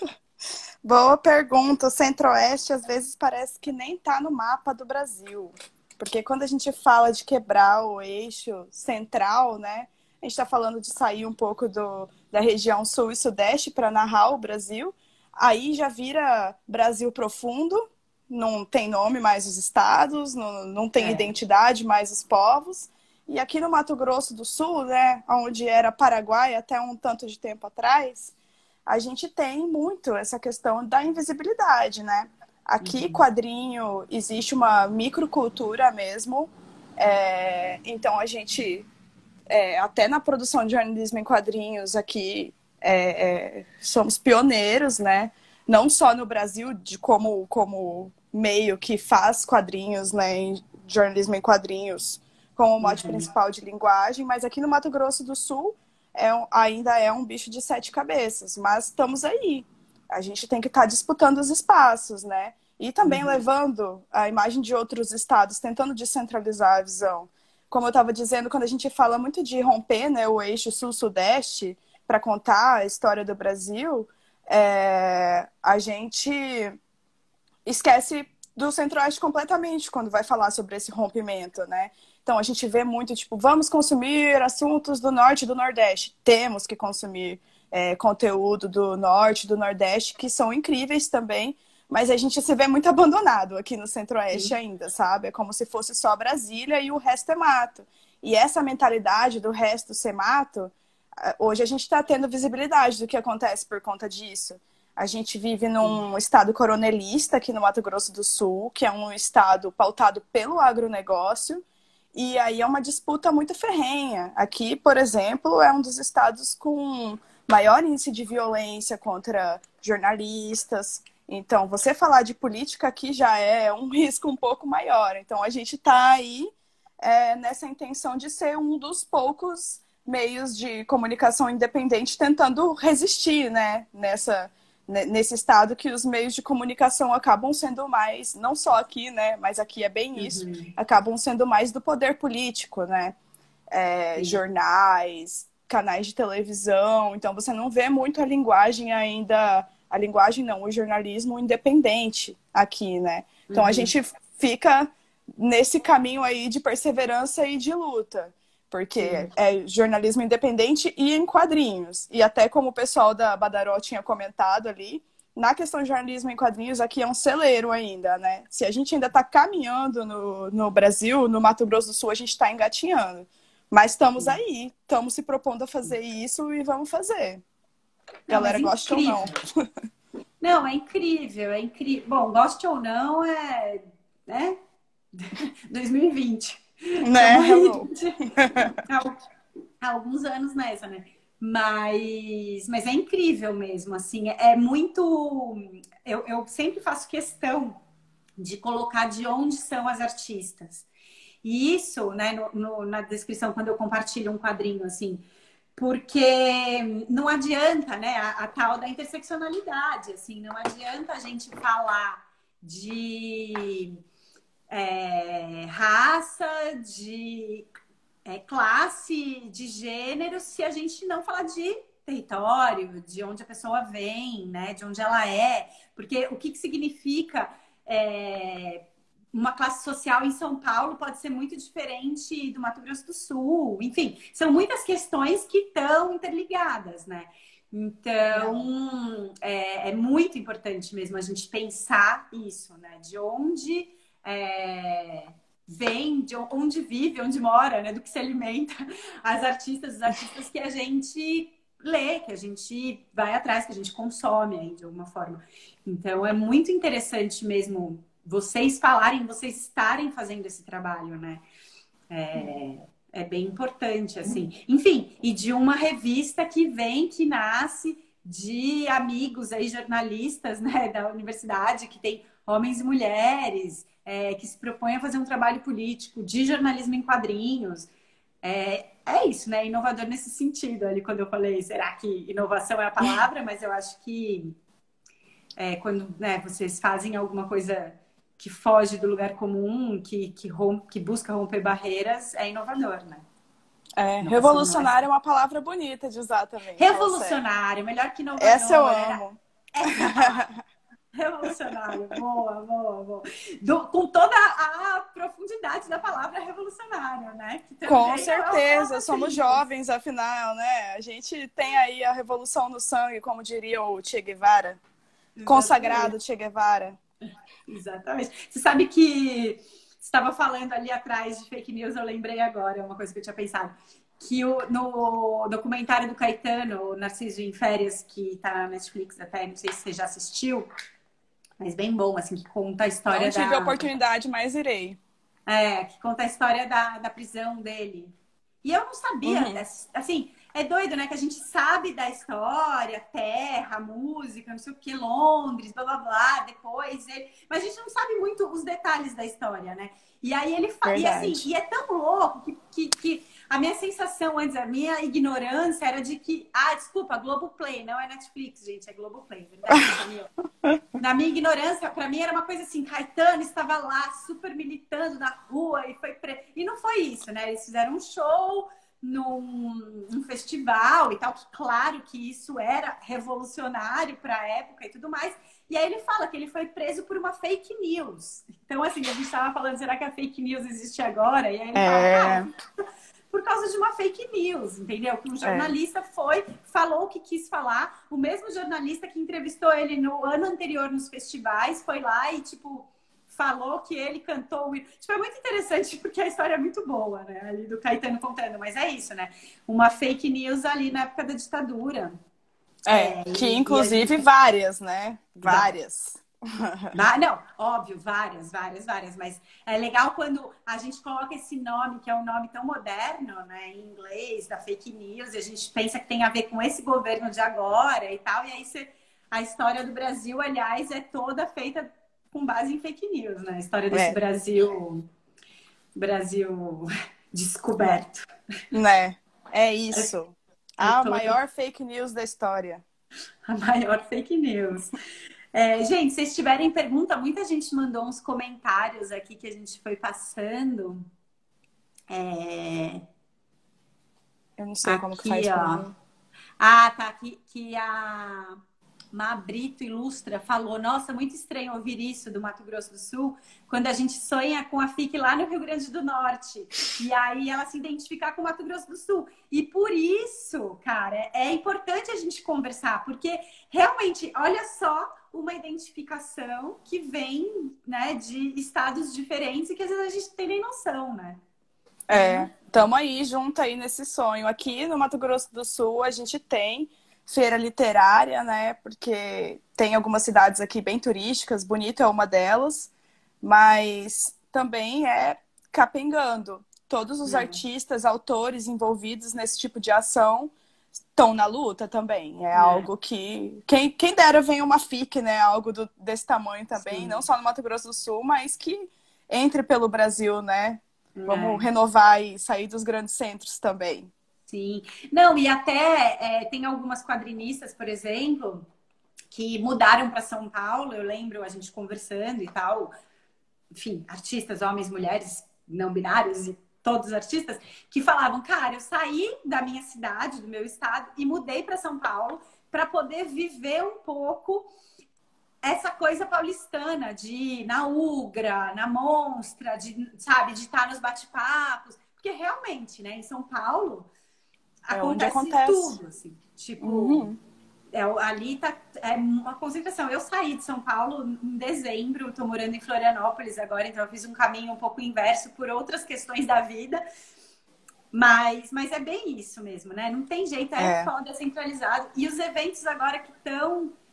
Boa pergunta. O Centro-Oeste às vezes parece que nem tá no mapa do Brasil. Porque quando a gente fala de quebrar o eixo central, né? A gente está falando de sair um pouco do, da região sul e sudeste para narrar o Brasil. Aí já vira Brasil profundo, não tem nome mais os estados, não, não tem É. identidade mais os povos. E aqui no Mato Grosso do Sul, né, onde era Paraguai até um tanto de tempo atrás, a gente tem muito essa questão da invisibilidade, né? Aqui, Uhum. quadrinho, existe uma microcultura mesmo. É, então, a gente, é, até na produção de jornalismo em quadrinhos aqui, é, é, somos pioneiros, né? Não só no Brasil, de como, como meio que faz quadrinhos, né? Em jornalismo em quadrinhos, como mote Uhum. principal de linguagem, mas aqui no Mato Grosso do Sul é, um- ainda é um bicho de sete cabeças, mas estamos aí. A gente tem que estar disputando os espaços, né? E também Uhum. levando a imagem de outros estados, tentando descentralizar a visão. Como eu estava dizendo, quando a gente fala muito de romper, né, o eixo sul-sudeste para contar a história do Brasil, é, a gente esquece do Centro-Oeste completamente quando vai falar sobre esse rompimento, né? Então a gente vê muito, tipo, vamos consumir assuntos do Norte e do Nordeste. Temos que consumir é, conteúdo do Norte e do Nordeste, que são incríveis também, mas a gente se vê muito abandonado aqui no Centro-Oeste Sim. ainda, sabe? É como se fosse só Brasília e o resto é mato. E essa mentalidade do resto ser mato, hoje a gente está tendo visibilidade do que acontece por conta disso. A gente vive num estado coronelista aqui no Mato Grosso do Sul, que é um estado pautado pelo agronegócio, e aí é uma disputa muito ferrenha. Aqui, por exemplo, é um dos estados com maior índice de violência contra jornalistas. Então, você falar de política aqui já é um risco um pouco maior. Então, a gente está aí é, nessa intenção de ser um dos poucos meios de comunicação independente tentando resistir, né, nessa nesse estado que os meios de comunicação acabam sendo mais, não só aqui, né, mas aqui é bem isso, Uhum. acabam sendo mais do poder político, né, é, Sim. jornais, canais de televisão, então você não vê muito a linguagem ainda, a linguagem não, o jornalismo independente aqui, né, então a Uhum. gente fica nesse caminho aí de perseverança e de luta, porque Sim. é jornalismo independente e em quadrinhos. E até como o pessoal da Badaró tinha comentado ali, na questão de jornalismo em quadrinhos, aqui é um celeiro ainda, né? Se a gente ainda está caminhando no, no Brasil, no Mato Grosso do Sul, a gente está engatinhando. Mas estamos Sim. aí, estamos se propondo a fazer isso e vamos fazer. Não, Galera, mas gosta ou não. incrível. Não, é incrível, é incrível. Bom, goste ou não, é, né? dois mil e vinte. Né, Estamos aí hello. há, há alguns anos nessa, né? Mas, mas é incrível mesmo, assim, é muito. Eu, eu sempre faço questão de colocar de onde são as artistas. E isso, né, no, no, na descrição, quando eu compartilho um quadrinho, assim, porque não adianta, né, a, a tal da interseccionalidade, assim, não adianta a gente falar de é, raça, de é, classe, de gênero, se a gente não falar de território, de onde a pessoa vem, né, de onde ela é, porque o que, que significa é, uma classe social em São Paulo pode ser muito diferente do Mato Grosso do Sul, enfim, são muitas questões que estão interligadas, né? Então, é, é muito importante mesmo a gente pensar isso, né? De onde é, vem, de onde vive, onde mora, né? Do que se alimenta as artistas, os artistas que a gente lê, que a gente vai atrás, que a gente consome aí de alguma forma. Então, é muito interessante mesmo vocês falarem, vocês estarem fazendo esse trabalho, né? É, é bem importante, assim. Enfim, e de uma revista que vem, que nasce de amigos aí, jornalistas, né, da universidade, que tem homens e mulheres, é, que se propõem a fazer um trabalho político de jornalismo em quadrinhos. É, é isso, né? Inovador nesse sentido. Ali, quando eu falei, será que inovação é a palavra? Mas eu acho que é, quando, né, vocês fazem alguma coisa que foge do lugar comum, que, que, rompe, que busca romper barreiras, é inovador, né? É, Inovação não revolucionário é uma palavra bonita de usar também. Revolucionário, melhor que inovador. Essa eu era- amo. Essa é a palavra. Revolucionário, boa, boa, boa. Do- com toda a, a profundidade da palavra revolucionário, né? Que também é Com uma certeza, palavra somos simples. jovens, afinal, né? A gente tem aí a revolução no sangue, como diria o Che Guevara. Consagrado Che Guevara. Exatamente. Você sabe que você estava falando ali atrás de fake news, eu lembrei agora, uma coisa que eu tinha pensado. Que o, no documentário do Caetano, o Narciso em Férias, que tá na Netflix até, não sei se você já assistiu, mas bem bom, assim, que conta a história Não tive da... a oportunidade, mas irei. É, que conta a história da, da prisão dele. E eu não sabia, Uhum. dessa- assim, é doido, né? Que a gente sabe da história, terra, música, não sei o que, Londres, blá blá blá, depois ele. Mas a gente não sabe muito os detalhes da história, né? E aí ele fala. E assim, Verdade. e é tão louco que, que, que a minha sensação antes, a minha ignorância era de que. Ah, desculpa, Globoplay, não é Netflix, gente, é Globoplay, verdade, Camila? Na minha ignorância, para mim era uma coisa assim, Caetano estava lá, super militando na rua e foi pre... e não foi isso, né? Eles fizeram um show num, num festival e tal, que claro que isso era revolucionário para a época e tudo mais. E aí ele fala que ele foi preso por uma fake news. Então, assim, a gente estava falando, será que a fake news existe agora? E aí ele fala, É, cara, por causa de uma fake news, entendeu? Que um é. jornalista foi, falou o que quis falar, o mesmo jornalista que entrevistou ele no ano anterior nos festivais foi lá e, tipo, falou que ele cantou... Tipo, é muito interessante porque a história é muito boa, né? Ali do Caetano contando, mas é isso, né? Uma fake news ali na época da ditadura. É, É, que e, e a inclusive gente... várias, né? Várias. Va- Não, óbvio, várias, várias, várias, mas é legal quando a gente coloca esse nome, que é um nome tão moderno, né, em inglês, da fake news, e a gente pensa que tem a ver com esse governo de agora e tal, e aí você, a história do Brasil, aliás, é toda feita com base em fake news, né, a história desse É, Brasil, Brasil descoberto. né? É É, isso. é A toda maior fake news da história. a maior fake news. É, gente, se vocês tiverem pergunta, muita gente mandou uns comentários aqui que a gente foi passando. É, Eu não sei como que aqui, faz pra ó. mim. Ah, tá aqui que a Mabrito Ilustra falou: Nossa, muito estranho ouvir isso do Mato Grosso do Sul, quando a gente sonha com a F I C lá no Rio Grande do Norte. E aí ela se identificar com o Mato Grosso do Sul. E por isso, cara, é importante a gente conversar, porque realmente, olha só uma identificação que vem, né, de estados diferentes e que às vezes a gente não tem nem noção, né? É, tamo aí, junto aí nesse sonho. Aqui no Mato Grosso do Sul a gente tem feira literária, né? Porque tem algumas cidades aqui bem turísticas, Bonito é uma delas, mas também é capengando. Todos os É, artistas, autores envolvidos nesse tipo de ação estão na luta também. É é, algo que... Quem, quem dera venha uma F I C, né? Algo do- desse tamanho também, não sim, só no Mato Grosso do Sul, mas que entre pelo Brasil, né? Vamos é. renovar e sair dos grandes centros também. Sim. Não, e até é, tem algumas quadrinistas, por exemplo, que mudaram para São Paulo. Eu lembro a gente conversando e tal. Enfim, artistas, homens, mulheres, não binários e todos os artistas, que falavam: Cara, eu saí da minha cidade, do meu estado, e mudei para São Paulo para poder viver um pouco essa coisa paulistana de ir na Ugra, na Monstra, de, sabe, de estar nos bate-papos. Porque realmente, né, em São Paulo É onde acontece acontece. tudo, assim. Tipo, Uhum. é, ali tá é uma concentração. Eu saí de São Paulo em dezembro, tô morando em Florianópolis agora, então eu fiz um caminho um pouco inverso por outras questões da vida. Mas, mas é bem isso mesmo, né? Não tem jeito, é É. foda, é centralizado. E os eventos agora que estão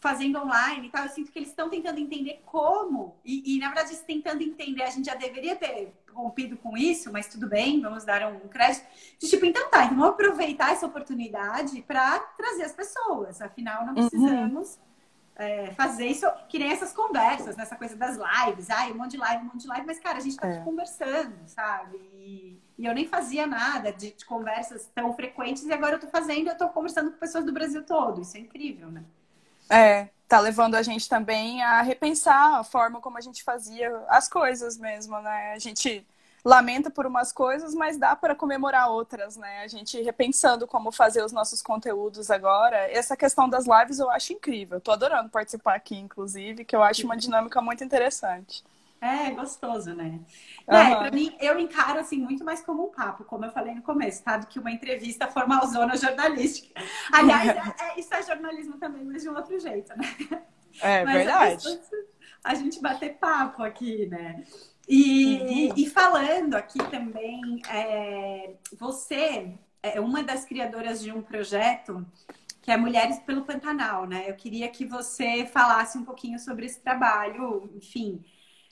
fazendo online e tal, eu sinto que eles estão tentando entender como, e, e na verdade, tentando entender, a gente já deveria ter rompido com isso, mas tudo bem, vamos dar um crédito. De tipo, então tá, então vamos aproveitar essa oportunidade para trazer as pessoas, afinal, não precisamos uhum. é, fazer isso, que nem essas conversas, nessa coisa das lives, ai, um monte de live, um monte de live, mas cara, a gente tá é. aqui conversando, sabe? E, e eu nem fazia nada de, de conversas tão frequentes, e agora eu tô fazendo, eu tô conversando com pessoas do Brasil todo, isso é incrível, né? É, tá levando a gente também a repensar a forma como a gente fazia as coisas mesmo, né? A gente lamenta por umas coisas, mas dá para comemorar outras, né? A gente repensando como fazer os nossos conteúdos agora. Essa questão das lives eu acho incrível. Tô adorando participar aqui, inclusive, que eu acho uma dinâmica muito interessante. É, gostoso, né? Uhum. É, pra mim, eu encaro, assim, muito mais como um papo, como eu falei no começo, tá? Do que uma entrevista formalzona jornalística. Aliás, é, é, isso é jornalismo também, mas de um outro jeito, né? É mas verdade. É a gente bater papo aqui, né? E, uhum. e falando aqui também, é, você é uma das criadoras de um projeto que é Mulheres pelo Pantanal, né? Eu queria que você falasse um pouquinho sobre esse trabalho, enfim...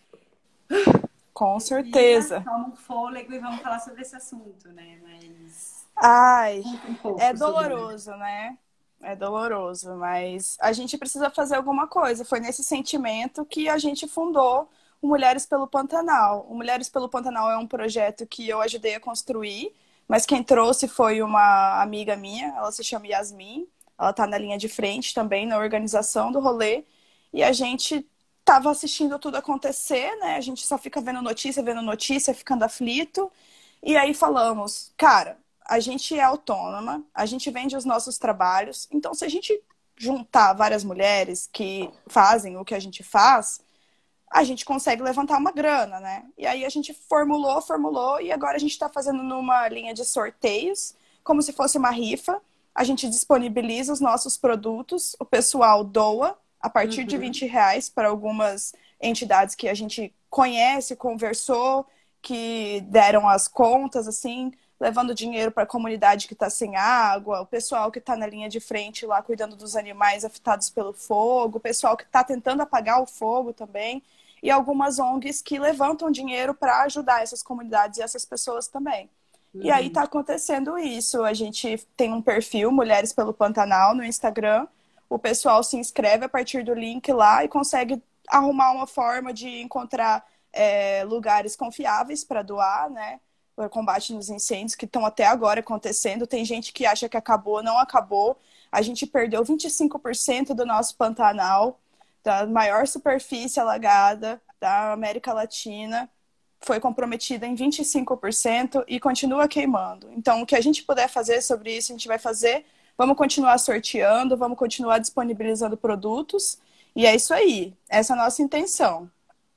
Com certeza. Toma um fôlego e vamos falar sobre esse assunto, né? Mas... Ai, um é doloroso, sobre... né? É doloroso, mas a gente precisa fazer alguma coisa. Foi nesse sentimento que a gente fundou o Mulheres pelo Pantanal. O Mulheres pelo Pantanal é um projeto que eu ajudei a construir, mas quem trouxe foi uma amiga minha, ela se chama Yasmin, ela tá na linha de frente também na organização do rolê, e a gente tava assistindo tudo acontecer, né? A gente só fica vendo notícia, vendo notícia, ficando aflito. E aí falamos, cara, a gente é autônoma, a gente vende os nossos trabalhos. Então, se a gente juntar várias mulheres que fazem o que a gente faz, a gente consegue levantar uma grana, né? E aí a gente formulou, formulou, e agora a gente está fazendo numa linha de sorteios, como se fosse uma rifa. A gente disponibiliza os nossos produtos, o pessoal doa, a partir uhum. de vinte reais para algumas entidades que a gente conhece, conversou, que deram as contas, assim, levando dinheiro para a comunidade que está sem água, o pessoal que está na linha de frente lá cuidando dos animais afetados pelo fogo, o pessoal que está tentando apagar o fogo também, e algumas O N Gs que levantam dinheiro para ajudar essas comunidades e essas pessoas também. Uhum. E aí está acontecendo isso. A gente tem um perfil, Mulheres pelo Pantanal, no Instagram. O pessoal se inscreve a partir do link lá e consegue arrumar uma forma de encontrar é, lugares confiáveis para doar, né? O combate nos incêndios que estão até agora acontecendo. Tem gente que acha que acabou, não acabou. A gente perdeu vinte e cinco por cento do nosso Pantanal, da maior superfície alagada da América Latina. Foi comprometida em vinte e cinco por cento e continua queimando. Então, o que a gente puder fazer sobre isso, a gente vai fazer. Vamos continuar sorteando, vamos continuar disponibilizando produtos. E é isso aí. Essa é a nossa intenção.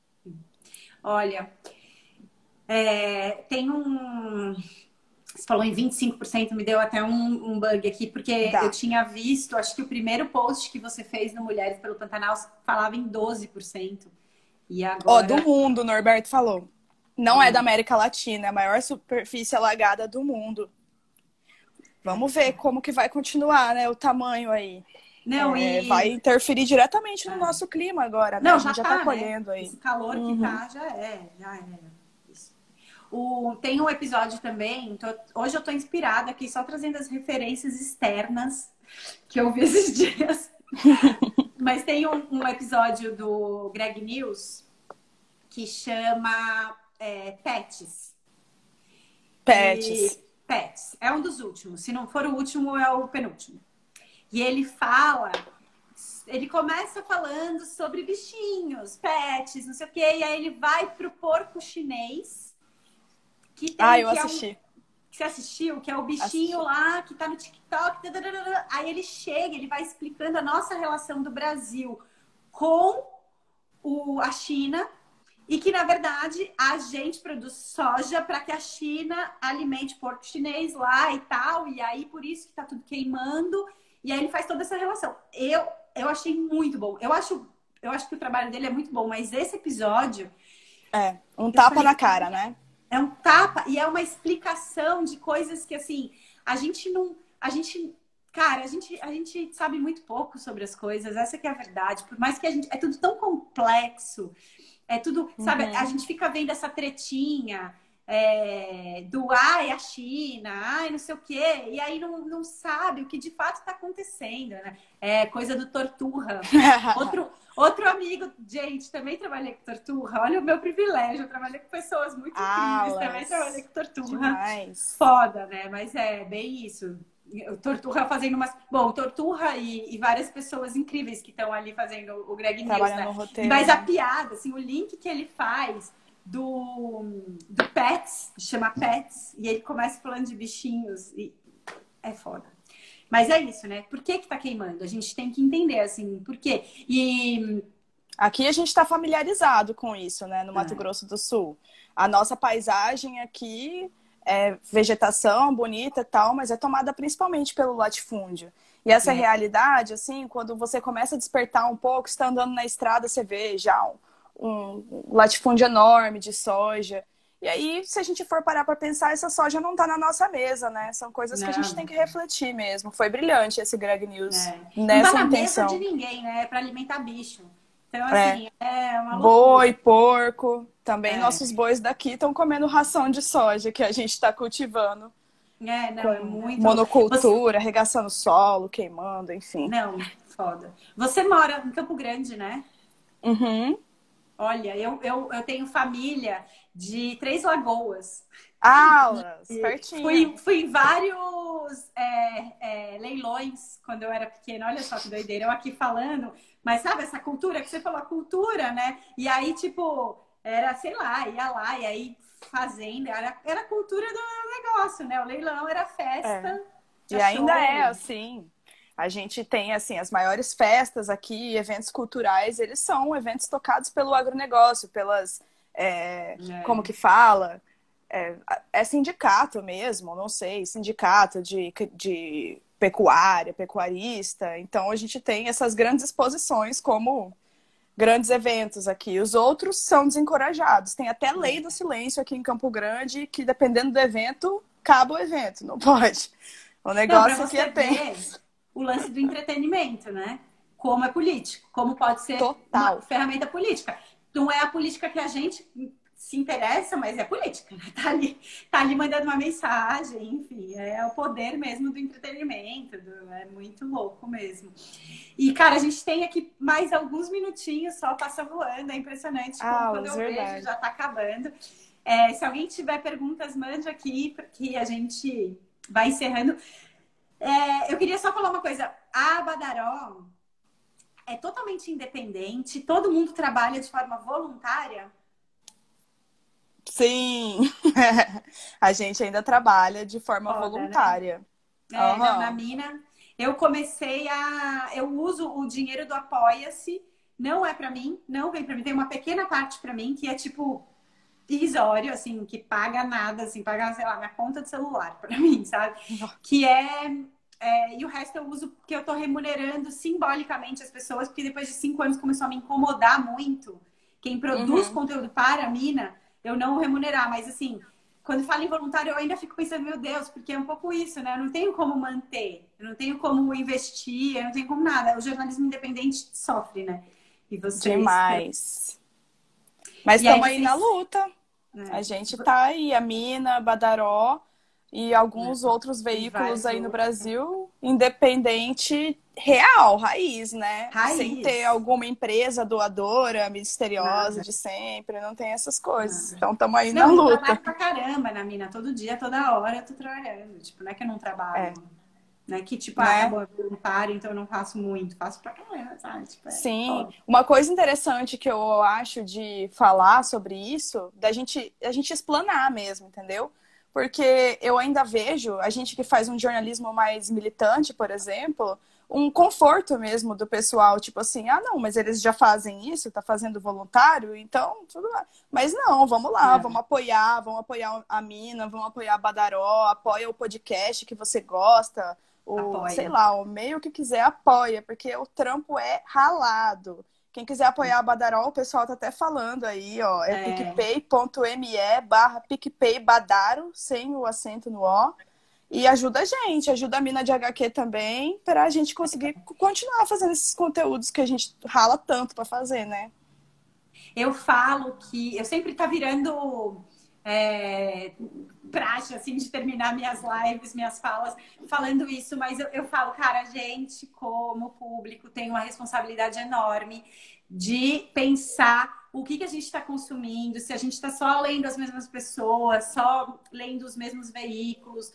Olha, é, tem um... Você falou em vinte e cinco por cento, me deu até um, um bug aqui, porque Dá. eu tinha visto, acho que o primeiro post que você fez no Mulheres pelo Pantanal falava em doze por cento. E agora... Ó, do mundo, o Norberto falou. Não hum. é da América Latina, é a maior superfície alagada do mundo. Vamos ver como que vai continuar, né, o tamanho aí. Não, é, e... Vai interferir diretamente no ah. nosso clima agora, né? Não, a gente já, já tá, tá colhendo né? aí. Esse calor uhum. que tá, já é, já é. Isso. O... Tem um episódio também, tô... hoje eu tô inspirada aqui, só trazendo as referências externas que eu vi esses dias. Mas tem um, um episódio do Greg News que chama é, Pets. Pets. E... Pets. É um dos últimos. Se não for o último, é o penúltimo. E ele fala... Ele começa falando sobre bichinhos, pets, não sei o quê. E aí ele vai pro porco chinês. Que tem, ah, eu que assisti. É um, que você assistiu? Que é o bichinho assisti. lá, que tá no TikTok. Dadadada. Aí ele chega, ele vai explicando a nossa relação do Brasil com o, a China... E que, na verdade, a gente produz soja para que a China alimente porco chinês lá e tal. E aí, por isso que tá tudo queimando. E aí ele faz toda essa relação. Eu, eu achei muito bom. Eu acho, eu acho que o trabalho dele é muito bom. Mas esse episódio... É, um tapa falei, na cara, né? É um tapa e é uma explicação de coisas que, assim, a gente não... A gente... cara, a gente, a gente sabe muito pouco sobre as coisas, essa que é a verdade. Por mais que a gente... É tudo tão complexo. É tudo, sabe? A Uhum. gente fica vendo essa tretinha é, do ai, a China, ai, não sei o quê. E aí não, não sabe o que de fato está acontecendo, né? É coisa do Torturra. Outro, outro amigo, gente, também trabalhei com Torturra. Olha o meu privilégio. Eu trabalhei com pessoas muito incríveis. Também trabalhei Alas, com Torturra. demais. Foda, né? Mas é bem isso. O Torturra fazendo umas. Bom, o Torturra e, e várias pessoas incríveis que estão ali fazendo o Greg News, Trabalhando né? no roteiro, Mas a né? piada, assim, o link que ele faz do, do Pets, chama Pets, e ele começa falando de bichinhos, e é foda. Mas é isso, né? Por que que tá queimando? A gente tem que entender, assim, por quê? E. Aqui a gente está familiarizado com isso, né, no Mato Ah, Grosso do Sul. A nossa paisagem aqui é vegetação bonita e tal, mas é tomada principalmente pelo latifúndio. E essa é, realidade, assim, quando você começa a despertar um pouco, está andando na estrada, você vê já um, um latifúndio enorme de soja. E aí, se a gente for parar para pensar, essa soja não está na nossa mesa, né? São coisas que a gente tem não, que refletir mesmo. Foi brilhante esse Greg News é. Não tá nessa na mesa de intenção. ninguém, né? É pra alimentar bicho. Então, É. assim, é uma Boi, loucura. porco. Também nossos É, bois daqui estão comendo ração de soja que a gente está cultivando é, não, é com muito louco. Você, monocultura, arregaçando solo, queimando, enfim. não, foda. Você mora em Campo Grande, né? Uhum. Olha, eu, eu, eu tenho família de Três Lagoas. Alas, E pertinho. fui, fui em vários é, é, leilões quando eu era pequena. Olha só que doideira, eu aqui falando. Mas sabe essa cultura que você falou, a cultura, né? E aí, tipo, era, sei lá, ia lá, e aí fazenda. Era, era a cultura do negócio, né? O leilão era É. festa, E tinha ainda é show. assim. A gente tem assim as maiores festas aqui, eventos culturais, eles são eventos tocados pelo agronegócio, pelas é, como É, que fala? É, é sindicato mesmo, não sei, sindicato de, de pecuária, pecuarista. Então a gente tem essas grandes exposições como grandes eventos aqui. Os outros são desencorajados. Tem até lei do silêncio aqui em Campo Grande que, dependendo do evento, acaba o evento. Não pode. O não, para negócio aqui é você ver tenso. o lance do entretenimento, né? Como é político, como pode ser uma Total. ferramenta política. Não é a política que a gente se interessa, mas é política, né? Tá ali, tá ali mandando uma mensagem, enfim, é o poder mesmo do entretenimento, do, é muito louco mesmo. E, cara, a gente tem aqui mais alguns minutinhos, só passa voando, é impressionante como Ah, quando é eu vejo verdade. já tá acabando. É, se alguém tiver perguntas, mande aqui, porque a gente vai encerrando. É, eu queria só falar uma coisa. A Badaró é totalmente independente, todo mundo trabalha de forma voluntária. Sim. A gente ainda trabalha de forma Foda, né? voluntária. É, não, na Aham. mina, eu comecei a. Eu uso o dinheiro do Apoia-se, não é pra mim, não vem pra mim. Tem uma pequena parte pra mim que é tipo irrisório, assim, que paga nada, assim, paga, sei lá, minha conta de celular pra mim, sabe? Que é. É, e o resto eu uso porque eu tô remunerando simbolicamente as pessoas, porque depois de cinco anos começou a me incomodar muito. Quem produz Uhum. conteúdo para a mina, eu não remunerar, mas assim, quando falo em voluntário, eu ainda fico pensando, meu Deus, porque é um pouco isso, né? Eu não tenho como manter, eu não tenho como investir, eu não tenho como nada. O jornalismo independente sofre, né? E vocês. Demais. Mas E aí estamos aí na vocês. luta. A Né? gente tá aí, a Mina, Badaró e alguns outros Tem veículos vários aí no outros. Brasil, independente, real, raiz, né? Sem ter Raiz. alguma empresa doadora, misteriosa Nada, de sempre, não tem essas coisas. nada. Então estamos aí na Não, eu trabalho luta. pra caramba na mina, todo dia, toda hora eu tô trabalhando. Tipo, não é que eu não trabalho. É, Não é que, tipo, ah, tá né? bom, eu voluntário, então eu não faço muito. Faço pra caramba, sabe? Tipo, é Sim, foda. uma coisa interessante que eu acho de falar sobre isso, da gente, a gente explanar mesmo, entendeu? Porque eu ainda vejo, a gente que faz um jornalismo mais militante, por exemplo, um conforto mesmo do pessoal, tipo assim, ah, não, mas eles já fazem isso, tá fazendo voluntário, então tudo lá. Mas não, vamos lá, Não, vamos apoiar, vamos apoiar a Mina, vamos apoiar a Badaró, apoia o podcast que você gosta, o, sei apoia. lá, o meio que quiser apoia, porque o trampo é ralado. Quem quiser apoiar a Badaró, o pessoal tá até falando aí, ó, é É, picpay.me barra PicPay Badaro, sem o acento no O. E ajuda a gente, ajuda a Mina de H Q também, para a gente conseguir continuar fazendo esses conteúdos que a gente rala tanto para fazer, né? Eu falo que eu sempre tá virando é, praxe, assim, de terminar minhas lives, minhas falas, falando isso, mas eu, eu falo, cara, a gente, como público, tem uma responsabilidade enorme de pensar o que, que a gente está consumindo, se a gente está só lendo as mesmas pessoas, só lendo os mesmos veículos.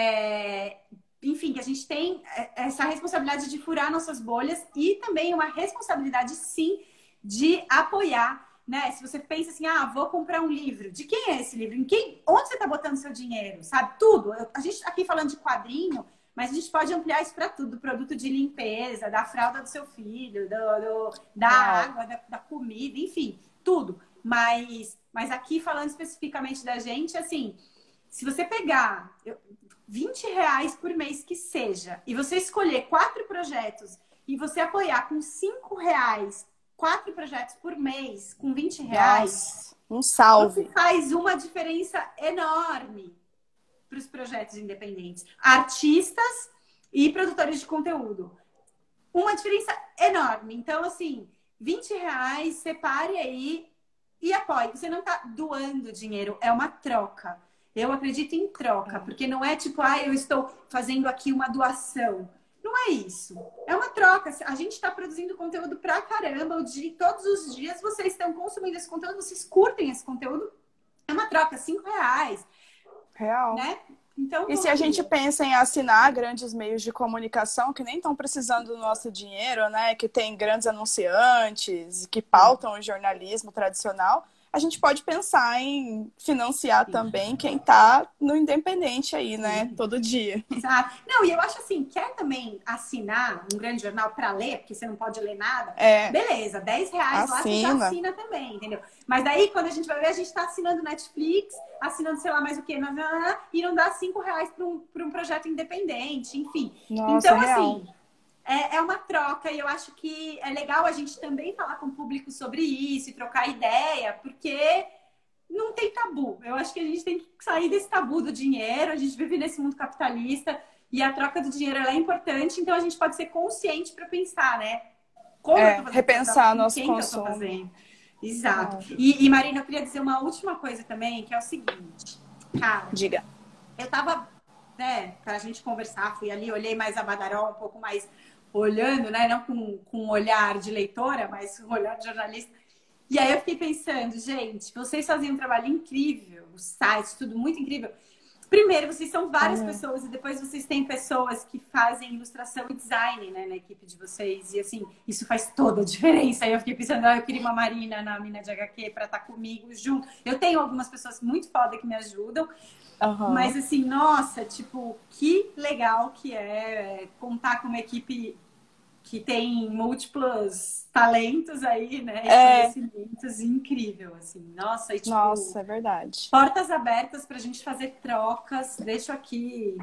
É, enfim, que a gente tem essa responsabilidade de furar nossas bolhas e também uma responsabilidade, sim, de apoiar, né? Se você pensa assim, ah, vou comprar um livro, de quem é esse livro? Em quem, onde você está botando seu dinheiro? Sabe? Tudo. A gente está aqui falando de quadrinho, mas a gente pode ampliar isso para tudo, do produto de limpeza, da fralda do seu filho, do, do da água, da, da comida, enfim, tudo. Mas, mas aqui falando especificamente da gente, assim, se você pegar vinte reais por mês que seja, e você escolher quatro projetos e você apoiar com cinco reais quatro projetos por mês, com vinte reais, nossa, um salve. Você faz uma diferença enorme para os projetos independentes. Artistas e produtores de conteúdo. Uma diferença enorme. Então, assim, vinte reais, separe aí e apoie. Você não está doando dinheiro, é uma troca. Eu acredito em troca, porque não é tipo, ah, eu estou fazendo aqui uma doação. Não é isso. É uma troca. A gente está produzindo conteúdo pra caramba. De todos os dias vocês estão consumindo esse conteúdo, vocês curtem esse conteúdo. É uma troca, cinco reais. Real. Né? Então, e se a gente pensa em assinar grandes meios de comunicação que nem estão precisando do nosso dinheiro, né? Que tem grandes anunciantes, que pautam o jornalismo tradicional, a gente pode pensar em financiar Sim. também quem está no independente aí, né? Sim. Todo dia. Exato. Não, e eu acho assim, quer também assinar um grande jornal para ler, porque você não pode ler nada, é. Beleza, dez reais assina. Lá você já assina também, entendeu? Mas daí, quando a gente vai ver, a gente está assinando Netflix, assinando sei lá mais o que, e não dá cinco reais para um, para um projeto independente, enfim. Nossa, então, real. assim... É, é uma troca e eu acho que é legal a gente também falar com o público sobre isso e trocar ideia, porque não tem tabu. Eu acho que a gente tem que sair desse tabu do dinheiro, a gente vive nesse mundo capitalista e a troca do dinheiro ela é importante, então a gente pode ser consciente para pensar, né? Como é, eu tô repensar nosso quem consumo. Que eu tô fazendo. Exato. É. E, e Marina, eu queria dizer uma última coisa também, que é o seguinte. Cara, diga. Eu tava, né, pra gente conversar, fui ali, olhei mais a Badaró um pouco mais olhando, né? Não com, com um olhar de leitora, mas com um olhar de jornalista. E aí eu fiquei pensando, gente, vocês faziam um trabalho incrível, o site, tudo muito incrível. Primeiro, vocês são várias é. pessoas e depois vocês têm pessoas que fazem ilustração e design, né, na equipe de vocês. E assim, isso faz toda a diferença. Aí eu fiquei pensando, ah, eu queria uma Marina na Mina de H Q para estar comigo junto. Eu tenho algumas pessoas muito foda que me ajudam. Uhum. Mas assim, nossa, tipo, que legal que é contar com uma equipe que tem múltiplos talentos aí, né? É. Conhecimentos incrível, assim. Nossa, e, tipo, nossa, é verdade. Portas abertas pra gente fazer trocas. Deixo aqui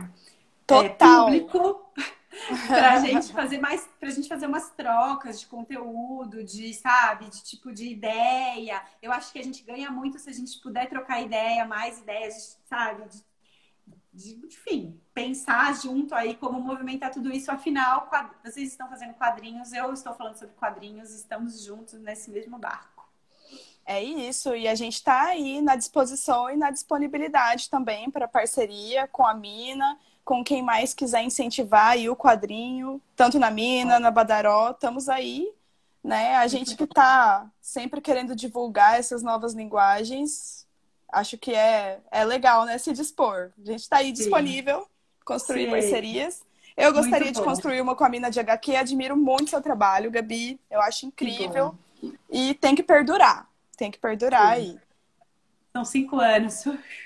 Total. É, público pra gente fazer mais, pra gente fazer umas trocas de conteúdo, de, sabe, de tipo de ideia. Eu acho que a gente ganha muito se a gente puder trocar ideia, mais ideias, sabe, de, de, enfim, pensar junto aí como movimentar tudo isso. Afinal, quad... vocês estão fazendo quadrinhos, eu estou falando sobre quadrinhos, estamos juntos nesse mesmo barco. É isso, e a gente está aí na disposição e na disponibilidade também para parceria com a Mina, com quem mais quiser incentivar aí o quadrinho, tanto na Mina, na Badaró, estamos aí, né? A gente que está sempre querendo divulgar essas novas linguagens, acho que é, é legal, né? Se dispor. A gente está aí disponível, Sim. construir Sim. parcerias. Eu gostaria de construir uma com a Mina de H Q, admiro muito seu trabalho, Gabi, eu acho incrível. E tem que perdurar, tem que perdurar Sim. aí. São cinco anos.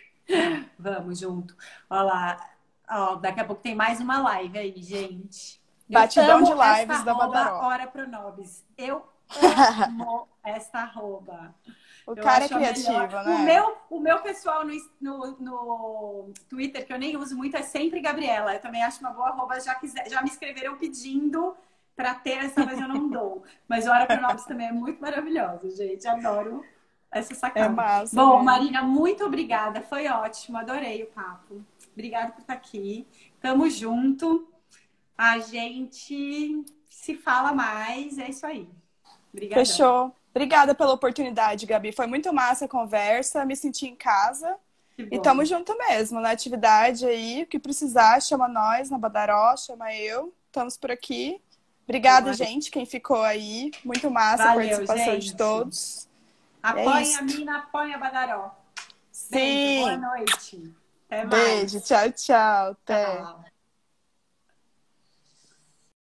Vamos junto. Olha lá. Ó, daqui a pouco tem mais uma live aí, gente. Batidão de lives da Badaró. Hora Pronobis. Eu amo essa arroba. O eu cara é criativo, né? O meu, o meu pessoal no, no, no Twitter, que eu nem uso muito, é sempre Gabriela. Eu também acho uma boa arroba. Já, quiser, já me escreveram pedindo para ter essa, mas eu não dou. Mas o Hora Pronobis também é muito maravilhoso, gente. Adoro. essa É sacada. massa, Bom, né? Marina, muito obrigada. Foi ótimo, adorei o papo. Obrigada por estar aqui. Tamo junto. A gente se fala mais. É isso aí. Obrigadão. Fechou. Obrigada pela oportunidade, Gabi. Foi muito massa a conversa, me senti em casa. Que E bom. tamo junto mesmo, na atividade aí. O que precisar, chama nós na Badaró, chama eu. Estamos por aqui. Obrigada, Boa. gente, quem ficou aí. Muito massa a Valeu, participação de gente. todos. É Apoiem a isso. mina, apoiem a Badaró. Beijo, boa Sim. noite. Até Beijo. mais. Tchau, tchau. Até. Tchau.